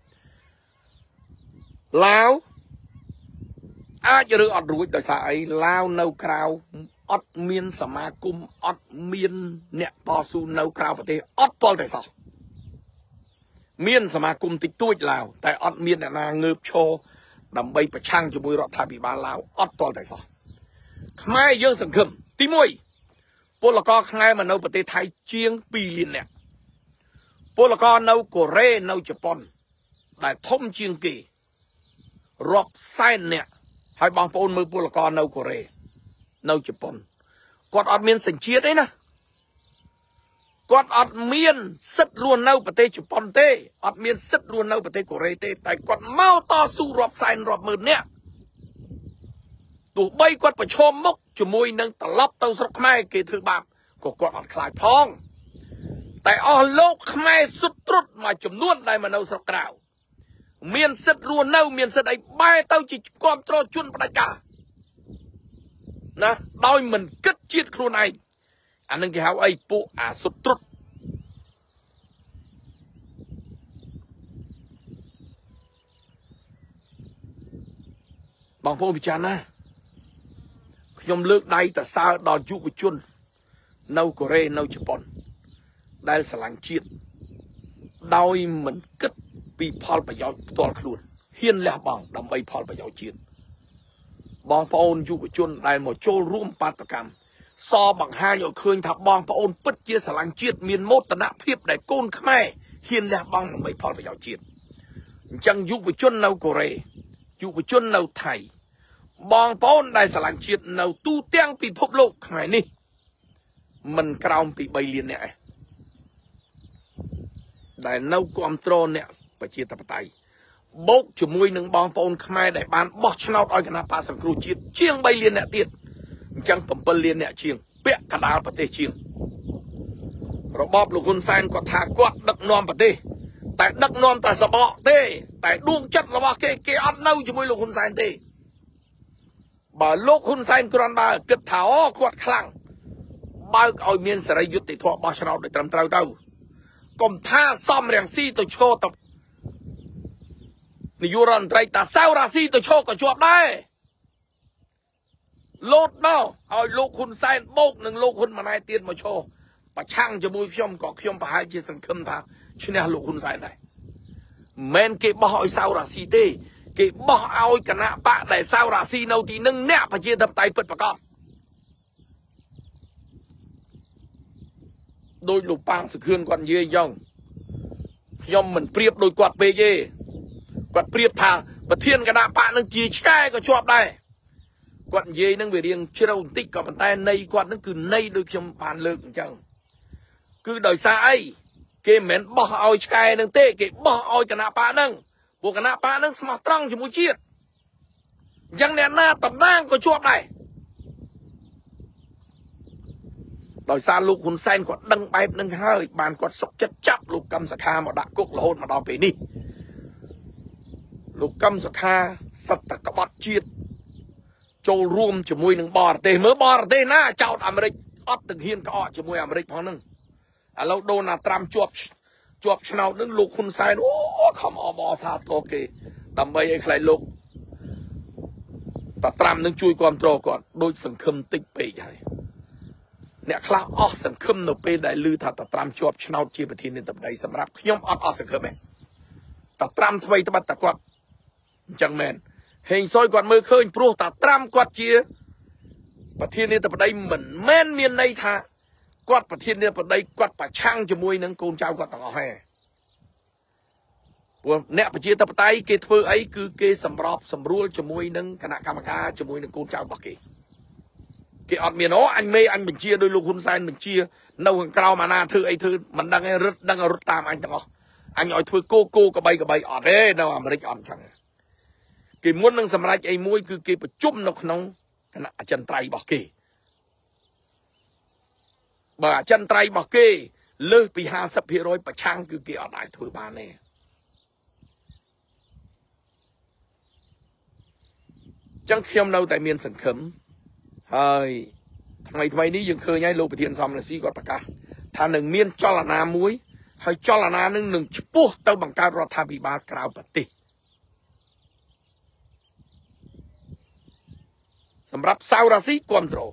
A: แล้วอาจจะเรืออดรุ่ยได้สายแล้วเนาคราวอดเมียนสมาคมอดเมียนเนี่ยต่อสู้เนาคราวประเทศอดตอลแต่สองเมียนสมาคมติดตุ้ยลาวแต่อดเมียนนางเงือบโชดำใบประช่างจมูกรถไทยบีบาลาวอดตอนแต่สองขมายเยอะสังคมตีมวยพวกเราก็ขมายมาในประเทศไทยเชียงปีลินเนี่ยพวกเราก็ในโกเรในญี่ปุ่นได้ทมเชียงกีรอบไซน์เนี่ยให้บางปนมือพวกเราก็ในโกเรในญี่ปุ่นกอดอดเมียนสังเกตได้นะกอดอดเมียนสิทธิ์รวนในประเทศญี่ปุ่นเต้อดเมียนสิทธิ์รวนในประเทศโกเรเต้แต่กอดเมาต่อสู้รอบไซน์รอบมือเนี่ยตัวใบกอดประชมมุกจมูกนั่งตลับเต้าสกแม่เกถือบาปก็กอดอดคลายพองแต่อ๋อโลกแม่สุดตรุดมาจำนวนได้มาเอาสกกล่าวเมียนสิทธิ์รวนในเมียนสิทธิ์ไอ้ใบเต้าจิตความตรจุนประกานะโดยมันกึศจิตครูนายอันนั้นคือไอ้ปูอาสุดตรุดบางพวกพิจารณาขยมเลือกได้แต่ซาดอนยุบจุนนาวโกเรนาวญี่ปุ่นได้สลังจีดโดยมันกึศปีพอลประโยชน์ตัวครูนเฮียนแล้วบางดำใบพอลประโยชน์จีดบางพวกยุบจุนได้หมดโจรร่วมปาตกรรม so bằng hai nhội khơi thập bong và ôn bất chia sẻ làng chiết miền mốt tận nạp hiệp để côn khmer hiền đẹp bong mấy phò phải giáo chiết chẳng dụ với chân nào Korea dụ với chân nào Thái bong và ôn đại sẻ làng chiết nào tu tiếng bị phốp lộ khmer ní mình cao bị bay liền nè đại nâu control nè phải chia tập tay bốc cho mùi nâng bong và ôn khmer để bán bó chân nào đòi cái nạp sẵn kru chiết chiêng bay liền nè tiết chẳng phẩm bần liên nẹ chiêng bẹ cả đá bà tê chiêng rồi bóp lục hôn xanh có thả quạt đắc nòm bà tê tại đắc nòm ta sọ bọ tê tại đuông chất là bà kê ăn nâu cho môi lục hôn xanh tê bà lục hôn xanh còn bà kết thảo quạt khăn bà ôi miên sẽ rây dụt tì thọ bà chân áo để trầm trao đâu còn tha xóm ràng si tôi cho tập nì dụ rần trây ta sao ra si tôi cho có chuột đây lốt đóเอาลูกคุณใส่โบกหนึ่งลูกคุณมานายเตียนมาโชว์ประช่างจะมุ้ยพิมก็พิมประหารจีสังคมท่าชื่อเนี่ยลูกคุณใส่ได้แมนเก็บบ่อยสาวราศีเต้เก็บบ่อยกันนะปะแต่สาวราศีนาทีนึงเนี่ยพระเจ้าทับไตเปิดประกอบโดยลูกปางสึกเฮือนกวนเย่ย่องย่อมเหมือนเปรียบโดยกวาดเปเย่กวาดเปรียบทางประเทียนกันนะปะนึงจีแช่ก็ชอบได้กวาดเย่นั่งไปเรียงเชื่อเราติ๊กกับแต่ในกวาดนั่นคือในโดยพิมผ่านเลิกจังคือโดยสายเกมเหม็นบ่เอาชายนั่งเตะเกบ่เอากันนะปะนั่งพวกกันนะปะนั่งสมัครตรังจมูกเจี๊ยดยังแน่หน้าตับนั่งก็ชอบได้โดยสารลูกคุณแซนกวาดดังไปดังห้าบานกวาดสกจับลูกกำสคามาดักกุกโลนมาดอไปนี่ลูกกำสคาสัตตะกบฏเจี๊ยดโจรวมจมูกหนึ่งบอร์เตเมื่อบอร์เตน่าเจ้าอเมริกอดตึงเฮียนก็อดจมูกอเมริกพอนึงเราโดนตรามจวบชนาวนึงลูกคุณใส่โอ้ขมอบอซาโตเกดำใบไอ้ใครลูกแต่ตรามนึงช่วยความโตก่อนโดยสังคมติ๊กไปใหญ่เนี่ยคลาออกสังคมโนเปได้ลือถ้าแต่ตรามจวบชนาวจีบทีนี่ตับใดสำหรับขย่มอดสังคมเองแต่ตรามทวีตบัดตะกวดจังแมนเฮงซอยกวดมือเคยปลุกแต่ตรามกวดเจียประเทศนี้ตับใดเหมือนแม่นเมียนในท่ากวดประเทศเนี่ยประเดี๋ยวกวดประช่างจมวยนังโกนเจ้ากวดต่างให้พวกเนี่ยประเทศตะปไตเกตเพื่อไอ้คือเกสำรอบสำรวจจมวยนังคณะกรรมการจมวยนังโกนเจ้าบักเกอดเมียน้ออันเมย์อันเป็นเชียโดยลูกคุณไซน์เป็นเชียนู่นกล่าวมาหน้าเธอไอ้เธอมันดังไอ้รถดังรถตามอันจังอ๋ออันย่อยเธอโก้กระใบอดเด้เราอเมริกอ่อนจังเกม้วนนังสำรายไอ้มวยคือเกประจุมนกน้องคณะอาจารย์ไตรบักเกบ่จันไตรบอกเกเลิกปี50%ประช่างคือเกี่ยวได้ถือมาเนี่ยจังเขียมเราแต่เมียนสังคมเฮ้ยทำไมนี้ยังเคยย้ายโลกไปเทียนซ้ำเลยสิก่อนประกาศถ้าหนึ่งเมียนจอลนามวยให้จอลนาหนึ่งปุ๊บเต้าบังการรัฐบิบาลกล่าวปฏิสำหรับซาวราซีคอนโทร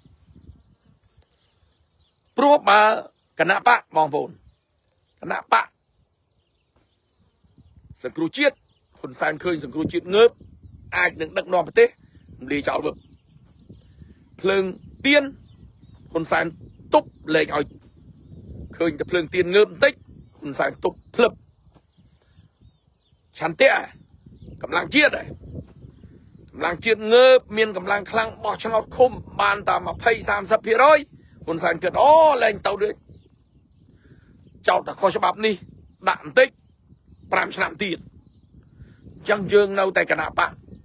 A: พรวบมาคณะปะมองบนคณะปะสังครูเชียดคนสานเคยสังครูเชียดเงือบไอ้หนึ่งดักนอนประเทศดีเจ้าแบบเพลิงเตียนคนสานตุบเลยเอาเคยจะเพลิงเตียนเงือบติ๊กคนสานตุบเพลิบชันเตะกำลังเชียดเลยกำลังเชียดเงือบเมียนกำลังคลั่งบ่อชนอดคมบานตามมาเพย์30%คนสานเกิดแรงเต่าด้วยเจ้าตะคอฉบับนี้ด่านติ๊กปรามชนะตีนยังยืงเนาแต่กระนาปะ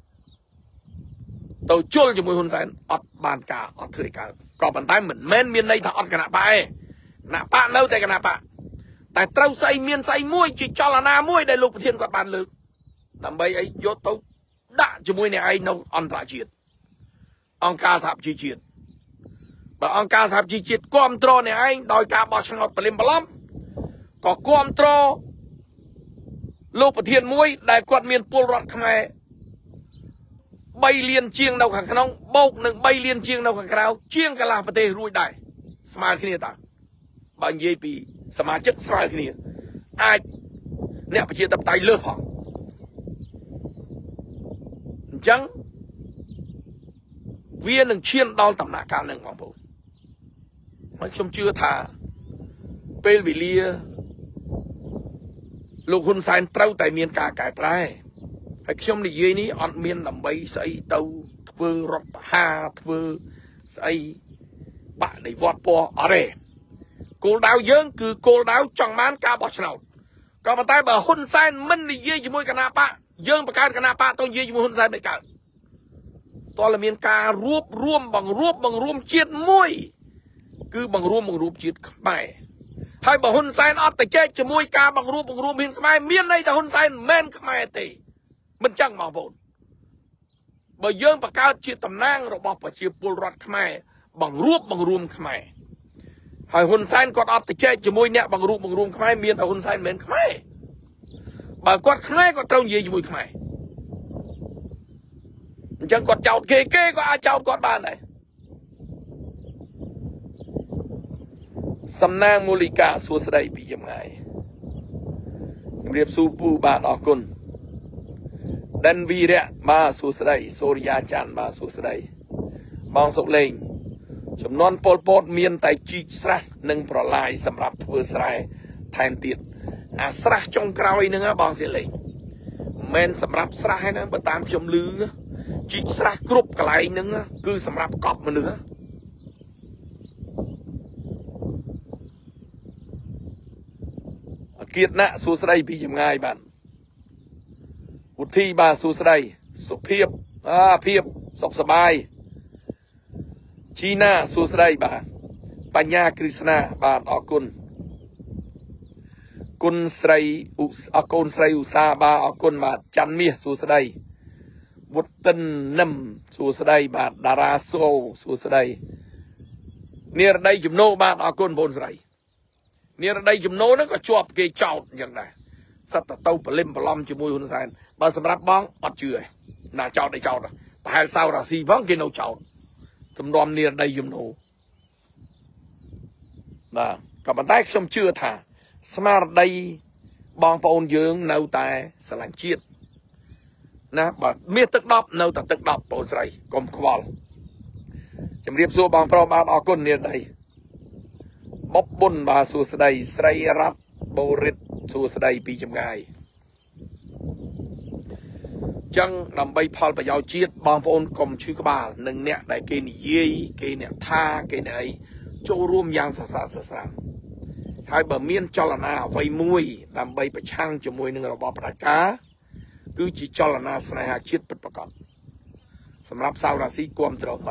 A: ตัวช่วยจมูกคนสานอดบานกาอดเถยกาก็ปันท้ายเหมือนแม่นเมียนในถ้าอดกระนาปะหน้าปะเนาแต่กระนาปะแต่เต้าใส่เมียนใส่มวยจีจอลนามวยได้ลูกประเทียนกอดบานลึกทำไปไอ้ยศตัวด่าจมูกเนี่ยไอ้เนาอันตรายจีดองกาสับจีจีดบางการสับจีจิตความโตเนี่ยไอ้โดยการบอชงอดเปลี่ยนบล้อมก็ความโตลูกประเทียนมวยได้กวดเมียนปูรอดขมายใบเลียนเชียงดาวขังขนองโบกหนึ่งใบเลียนเชียงดาวขังเราเชียงกะลาประเทศรุ่ยได้สมาชิกนี่ต่างบางยี่ปีสมาชิกสมาชิกนี่ไอ้เนี่ยประเทศตับไตเลือกห้องจังเวียนหนึ่งเชียนดาวตำหนักการหนึ่งของผมហើយខ្ញុំជឿថាពេលវេលាលោកហ៊ុនសែនត្រូវតែមានការកែប្រែហើយខ្ញុំនិយាយនេះអត់មានដើម្បីស្អីទៅធ្វើរដ្ឋបហាធ្វើស្អីបដិវត្តពណ៌អរេគោលដៅយើងគឺគោលដៅចង់បានការបោះឆ្នោតក៏ប៉ុន្តែបើហ៊ុនសែនមិននិយាយជាមួយគណៈបកយើងបង្កើតគណៈបកទៅនិយាយជាមួយហ៊ុនសែនមិនកើតតើមានការរួបរวมបង្រួមជាតិមួយគឺបង្រួមជាតិខ្មែរហើយបើហ៊ុនសែនអត់ទៅចែកជាមួយការបង្រួមមានខ្មែរមានន័យថាហ៊ុនសែនមិនមែនខ្មែរទេមិនចឹងបងប្អូនបើយើងបង្កើតជាតំណាងរបស់ប្រជាពលរដ្ឋខ្មែរបង្រួមខ្មែរហើយហ៊ុនសែនគាត់អត់ទៅចែកជាមួយអ្នកបង្រួមខ្មែរមានតែហ៊ុនសែនមិនមែនខ្មែរបើគាត់ខ្មែរគាត់ត្រូវនិយាយជាមួយខ្មែរអញ្ចឹងគាត់ចោទគេក៏អាចចោទគាត់បានដែរសំណាងមូលិកាសួស្ដីពីចម្ងាយជំរាបសួរពូបាទអរគុណដិនវីរៈបាទសួស្ដីសូរិយាច័ន្ទបាទសួស្ដីបងសុកលេងចំនួនពលពតមានតែជីកស្រះនិងប្រឡាយសម្រាប់ធ្វើស្រែថែមទៀតអាស្រះចុងក្រោយហ្នឹងបងសិលេងមិនសម្រាប់ស្រះហ្នឹងបើតាមខ្ញុំឮជីកស្រះគ្រប់កន្លែងហ្នឹងគឺសម្រាប់កប់មនុស្សគៀតណាសួស្ដីពីចម្ងាយបាទវុធីបាទសួស្ដីសុភាពភាពសុខសប្បាយជីណាសួស្ដីបាទបញ្ញាគ្រីស្ណាបាទអរគុណគុណស្រីអរគុណស្រីឧស្សាហ៍បាទអរគុណបាទច័ន្ទមាសសួស្ដីវុតិននឹមសួស្ដីបាទតារាសូសួស្ដីនិរដីជំនោបាទអរគុណបងស្រីនិរដីជំនោហ្នឹងក៏ជាប់គេចោតអញ្ចឹងដែរសិតទៅប្រលឹមប្រឡំជាមួយហ៊ុនសែនបើសម្រាប់បងអត់ជឿទេណាចោតឯចោតប្រហែលសៅរាស៊ីផងគេនៅចោតទំនំនិរដីជំនោបាទក៏ប៉ុន្តែខ្ញុំជឿថាស្មារតីបងប្អូនយើងនៅតែស្រឡាញ់ជាតិណាបើមាសទឹក10នៅតែទឹក10បងស្រីកុំខ្វល់ជំរាបសួរបងប្រុសបាទអរគុណនិរដីបុប៊ុនបាទសួស្ដីស្រីរ៉ាត់បូរិតសួស្ដីពីចម្ងាយចឹងដើម្បីផលប្រយោជន៍ជាតិបងប្អូនកុំឈឺក្បាលនឹងអ្នកដែលគេនិយាយគេអ្នកថាគេអ្នកអីចូលរួមយ៉ាងសស្រាក់សស្រាំហើយបើមានចលនាអ្វីមួយដើម្បីប្រឆាំងជាមួយនឹងរបបផ្ដាច់ការគឺជាចលនាស្នេហាជាតិពិតប្រាកដសម្រាប់សៅរាស៊ីគាំទ្រ 100%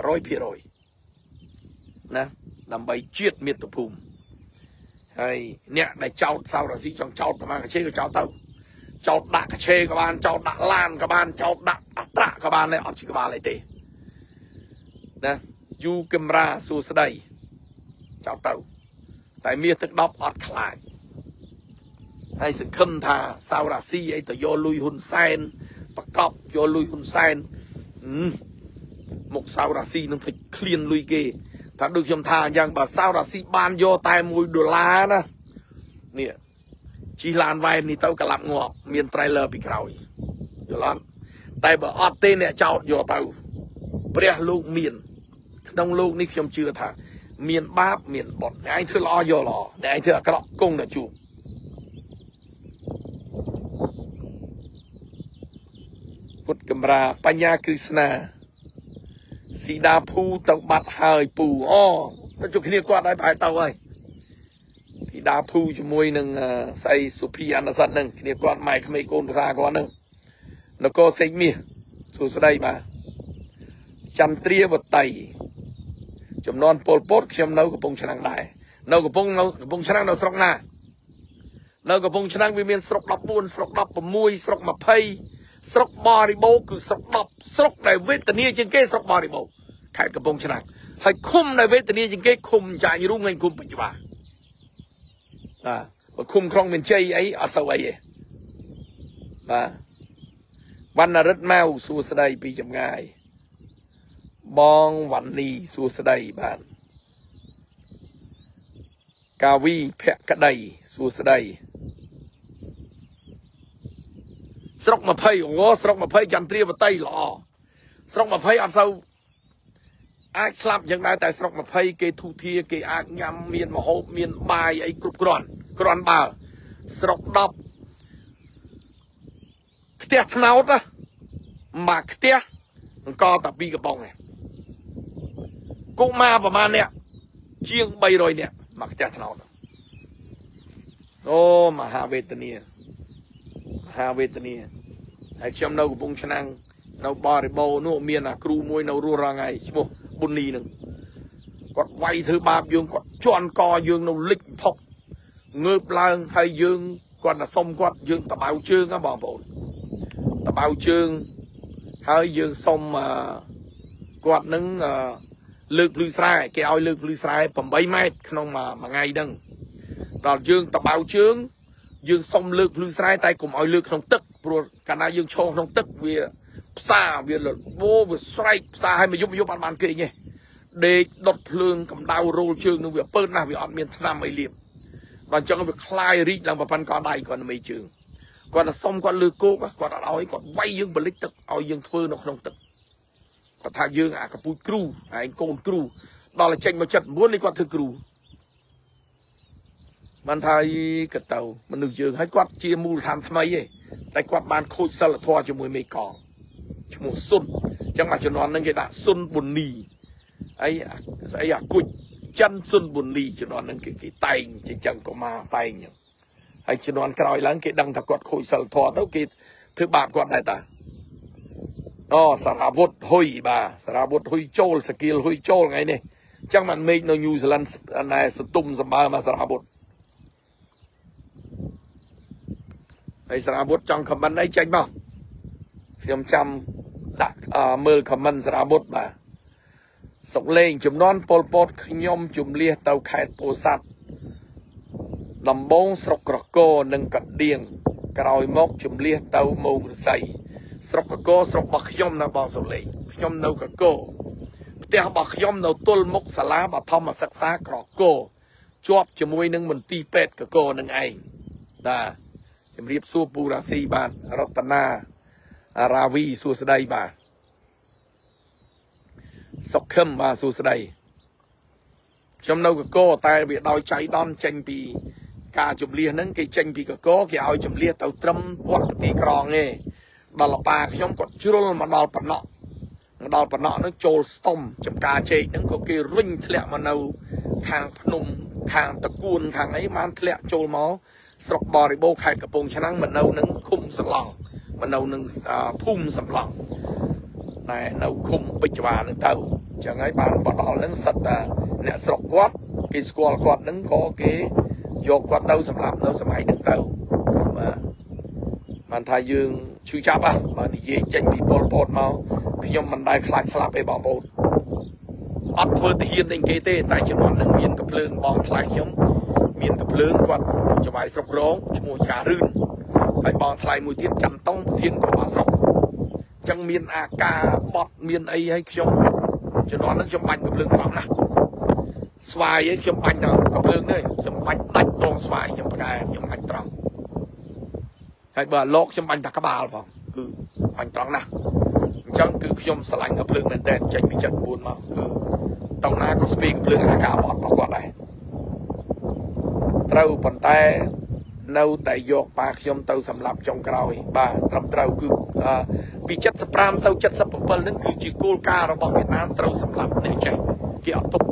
A: ណាដើម្បីជាតិមាតុភូមិហើយអ្នកដែលចោតសៅរាស៊ីចង់ចោតប្រមាណកឆេក៏ចោតទៅចោតដាក់កឆេក៏បានចោតដាក់ឡានក៏បានចោតដាក់អត្រាក៏បានដែរអត់ជាក្បាលអីទេណាយូកាមេរ៉ាសួស្ដីចោតទៅតែមាសទឹក10អត់ខ្លាចហើយសង្ឃឹមថាសៅរាស៊ីអីទៅយកលុយហ៊ុនសែនប្រកបយកលុយហ៊ុនសែនមកសៅរាស៊ីនឹងទៅឃ្លានលុយគេថាដូចខ្ញុំថាអញ្ចឹងបើសៅរាស៊ីបានយកតែ$1ណានេះជិះឡានវ៉ែននេះទៅក្លាប់ងាប់មាន trailer ពីក្រោយយល់អត់តែបើអត់ទេអ្នកចោតយកទៅព្រះលោកមានក្នុងលោកនេះខ្ញុំជឿថាមានបាបមានបុណ្យអ្នកឯងធ្វើល្អយកល្អអ្នកឯងធ្វើអាក្រក់គង់តែជួបពុទ្ធកម្រាបញ្ញាគ្រីស្ណាស៊ីដាភូទៅបាត់ហើយពូអូទៅជួបគ្នាគាត់ហើយប្រហែលទៅហើយពីដាភូជាមួយនឹងស្អីសុភីអនុសិទ្ធនឹងគ្នាគាត់ម៉ែក្មេងកូនភាសាគាត់នឹងនគរសេកមាសសួស្ដីបាទចន្ទ្រាវតីចំនួនពលពតខ្ញុំនៅកំពង់ឆ្នាំងដែរនៅកំពង់ឆ្នាំងនៅស្រុកណានៅកំពង់ឆ្នាំងវាមានស្រុក14ស្រុក16ស្រុក20ស្រុកបរិបូរគឺស្រុក10ស្រុកដែលវេទនាជាងគេស្រុកបរិបូរខេត្តកំពង់ឆ្នាំងហើយឃុំដែលវេទនាជាងគេឃុំចាញ់រូងឯងឃុំបច្ចុប្បន្នបើឃុំក្រុងមានជ័យអីអត់សូវអីទេបាទវណ្ណរិទ្ធម៉ៅសួស្ដីពីចម្ងាយបងវណ្ណីសួស្ដីបាទកាវីភក្តីសួស្ដីស្រុក20អូស្រុក20ចន្ទ្រាវតីល្អស្រុក20អត់សូវអាចស្លាប់យ៉ាងដែរតែស្រុក20គេធូធាគេអាចញ៉ាំមានម្ហូបមានបាយអីគ្រប់គ្រាន់បើស្រុក10ផ្ទះថ្នោតណាមកផ្ទះអង្គតែ2កំប៉ុងឯងកុមារប្រហែលអ្នកជាង300នាក់មកផ្ទះថ្នោតអូមហាវេទនាហើយខ្ញុំនៅកំពង់ឆ្នាំងនៅបរិបូរនោះមានអាគ្រូមួយនៅរស់រាល់ថ្ងៃឈ្មោះប៊ុននីនឹងគាត់វាយធ្វើបាបយើងគាត់ជន់កយើងនៅលិចផុកងើបឡើងហើយយើងគាត់ទៅសុំគាត់យើងតបៅជើងហ៎បងប្អូនតបៅជើងហើយយើងសុំគាត់នឹងលើកភ្លឺស្រែគេឲ្យលើកភ្លឺស្រែ8ម៉ែត្រក្នុងមួយថ្ងៃហ្នឹងដល់យើងតបៅជើងយើងសុំលើកភ្លឺស្រែតែកុំឲ្យលើកក្នុងទឹកព្រោះកាលណាយើងឈរក្នុងទឹកវាផ្សាវាលបោវាស្រែកផ្សាឲ្យមកយប់អត់បានគេទេដេកដុតភ្លើងកម្ដៅរោលជើងនឹងវាពើណាស់វាអត់មានថ្នាំអីលាបដល់អញ្ចឹងវាคลายរីកឡើងប្រព័ន្ធកដៃគាត់មេជើងគាត់ទៅសុំគាត់លើគោកគាត់អត់ឲ្យគាត់វាយយើងបលិចទឹកឲ្យយើងធ្វើនៅក្នុងទឹកគាត់ថាយើងអាកពូជគ្រូឯងកូនគ្រូដល់តែចេញមក79នេះគាត់ធ្វើគ្រូបានថាក៏ទៅមនុស្សយើងហើយគាត់ជាមូលដ្ឋានថ្មីឯងតែគាត់បានខូចសិលធម៌ជាមួយមេកងឈ្មោះសុនអញ្ចឹងមកជំនាន់ហ្នឹងគេដាក់សុនប៊ុននីអីស្អីអាគុជចិនសុនប៊ុននីជំនាន់ហ្នឹងគេតែងជាចឹងក៏មកតែងអញ្ចឹងហើយជំនាន់ក្រោយឡើងគេដឹងថាគាត់ខូចសិលធម៌ទៅគេធ្វើបាបគាត់ដែរតាអូសារ៉ាវុធហ៊ុយបាទសារ៉ាវុធហ៊ុយចូលសគីលហ៊ុយចូលថ្ងៃនេះអញ្ចឹងមិនមេឃនៅញូហ្សេឡង់ណែសតុំសម្បើមកសារ៉ាវុធហើយសារ៉ាវុធចង់ខមមិនអីចេញមកខ្ញុំចាំដាក់មើលខមមិនសារ៉ាវុធបាទសុកលេងចំនួនពលពតខ្ញុំជំលះទៅខេត្តពោធិ៍សាត់ដំបងស្រុកក្រកោនិងកណ្ដៀងក្រោយមកជំលះទៅមោងរស័យស្រុកកកោស្រុករបស់ខ្ញុំនៅបងសុលេងខ្ញុំនៅកកោផ្ទះរបស់ខ្ញុំនៅទល់មុខសាលាបឋមសិក្សាក្រកោជាប់ជាមួយនឹងមន្ទីរពេទ្យកកោនឹងឯងបាទជំរាបសួរពូរាស៊ីបាទរតនារាវីសួស្ដីបាទសុខឹមបាទសួស្ដីខ្ញុំនៅកកោតែវាដោយចៃដន្យចេញពីការជំលះហ្នឹងគេចេញពីកកោគេឲ្យជំលះទៅត្រឹមវត្តប្រទីក្រងទេដល់ប៉ាខ្ញុំគាត់ជ្រុលមកដល់ប៉ុណ្ណោះហ្នឹងចូលស្ទំចំការជែកហ្នឹងក៏គេរុញធ្លាក់មកនៅខាងភ្នំខាងតកួនខាងអីបានធ្លាក់ចូលមកស្រុកបរិបូរខេត្តកំពង់ឆ្នាំងមកនៅនឹងឃុំសឡង់មកនៅនឹងភូមិសំឡង់តែនៅឃុំពេជ្រវានឹងទៅអញ្ចឹងហើយបានបដល់ហ្នឹងសិតតែអ្នកស្រុកគាត់គេស្គាល់គាត់ហ្នឹងក៏គេយកគាត់ទៅសម្រាប់នៅសម័យហ្នឹងទៅបាទបានថាយើងឈឺចាប់បាទនិយាយចេញពីពលពតមកខ្ញុំមិនដែលខ្លាចស្លាប់ទេបងប្អូនអត់ធ្វើទាហាននឹងគេទេតែជំនាន់ហ្នឹងមានកំភ្លើងបងថ្លៃខ្ញុំមានកំភ្លើងគាត់ច្បាយស្រុករងឈ្មោះការរឿនហើយបងថ្លៃមួយទៀតចាំតុងប្រធានក៏មកស្រុកអញ្ចឹងមានអាការបត់មានអីឲ្យខ្ញុំជំនាន់ហ្នឹងខ្ញុំបាញ់កំភ្លើងត្រង់ណាស្វាយឯងខ្ញុំបាញ់ដល់កំភ្លើងទេខ្ញុំបាញ់ដាច់តងស្វាយខ្ញុំប្រកែខ្ញុំបាញ់ត្រង់ហើយបើលោកខ្ញុំបាញ់តែក្បាលផងគឺបាញ់ត្រង់ណាស់អញ្ចឹងគឺខ្ញុំស្រឡាញ់កំភ្លើងមែនតើចេញពីចិត្ត9មកគឺតោះណាក៏ស្ពីកំភ្លើងអាការបត់របស់គាត់ដែរត្រូវប៉ុន្តែនៅតែយកប៉ាខ្ញុំទៅសម្លាប់ចុងក្រោយបាទត្រឹមត្រូវគឺពី75ទៅ77ហ្នឹងគឺជាគោលការណ៍របស់វៀតណាមត្រូវសម្លាប់នេះចេះគេអត់ទុក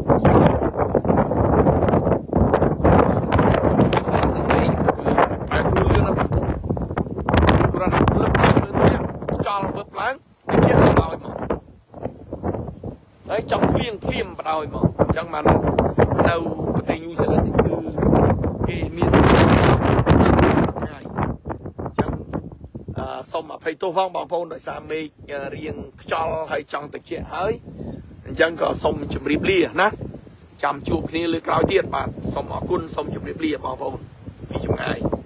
A: ហើយចង់ភ្លៀងបដ យមកអញ្ចឹងមកនៅប្រទេសញូហ្សេឡង់គឺគេមានថ្ងៃអញ្ចឹងសូមអភ័យទោសផងបងប្អូនដោយសារមេឃរៀងខ្យល់ហើយចង់តិចហើយអញ្ចឹងក៏សូមជម្រាបលាណាចាំជួបគ្នាលើក្រោយទៀតបាទសូមអរគុណសូមជម្រាបលាបងប្អូនពីចម្ងាយ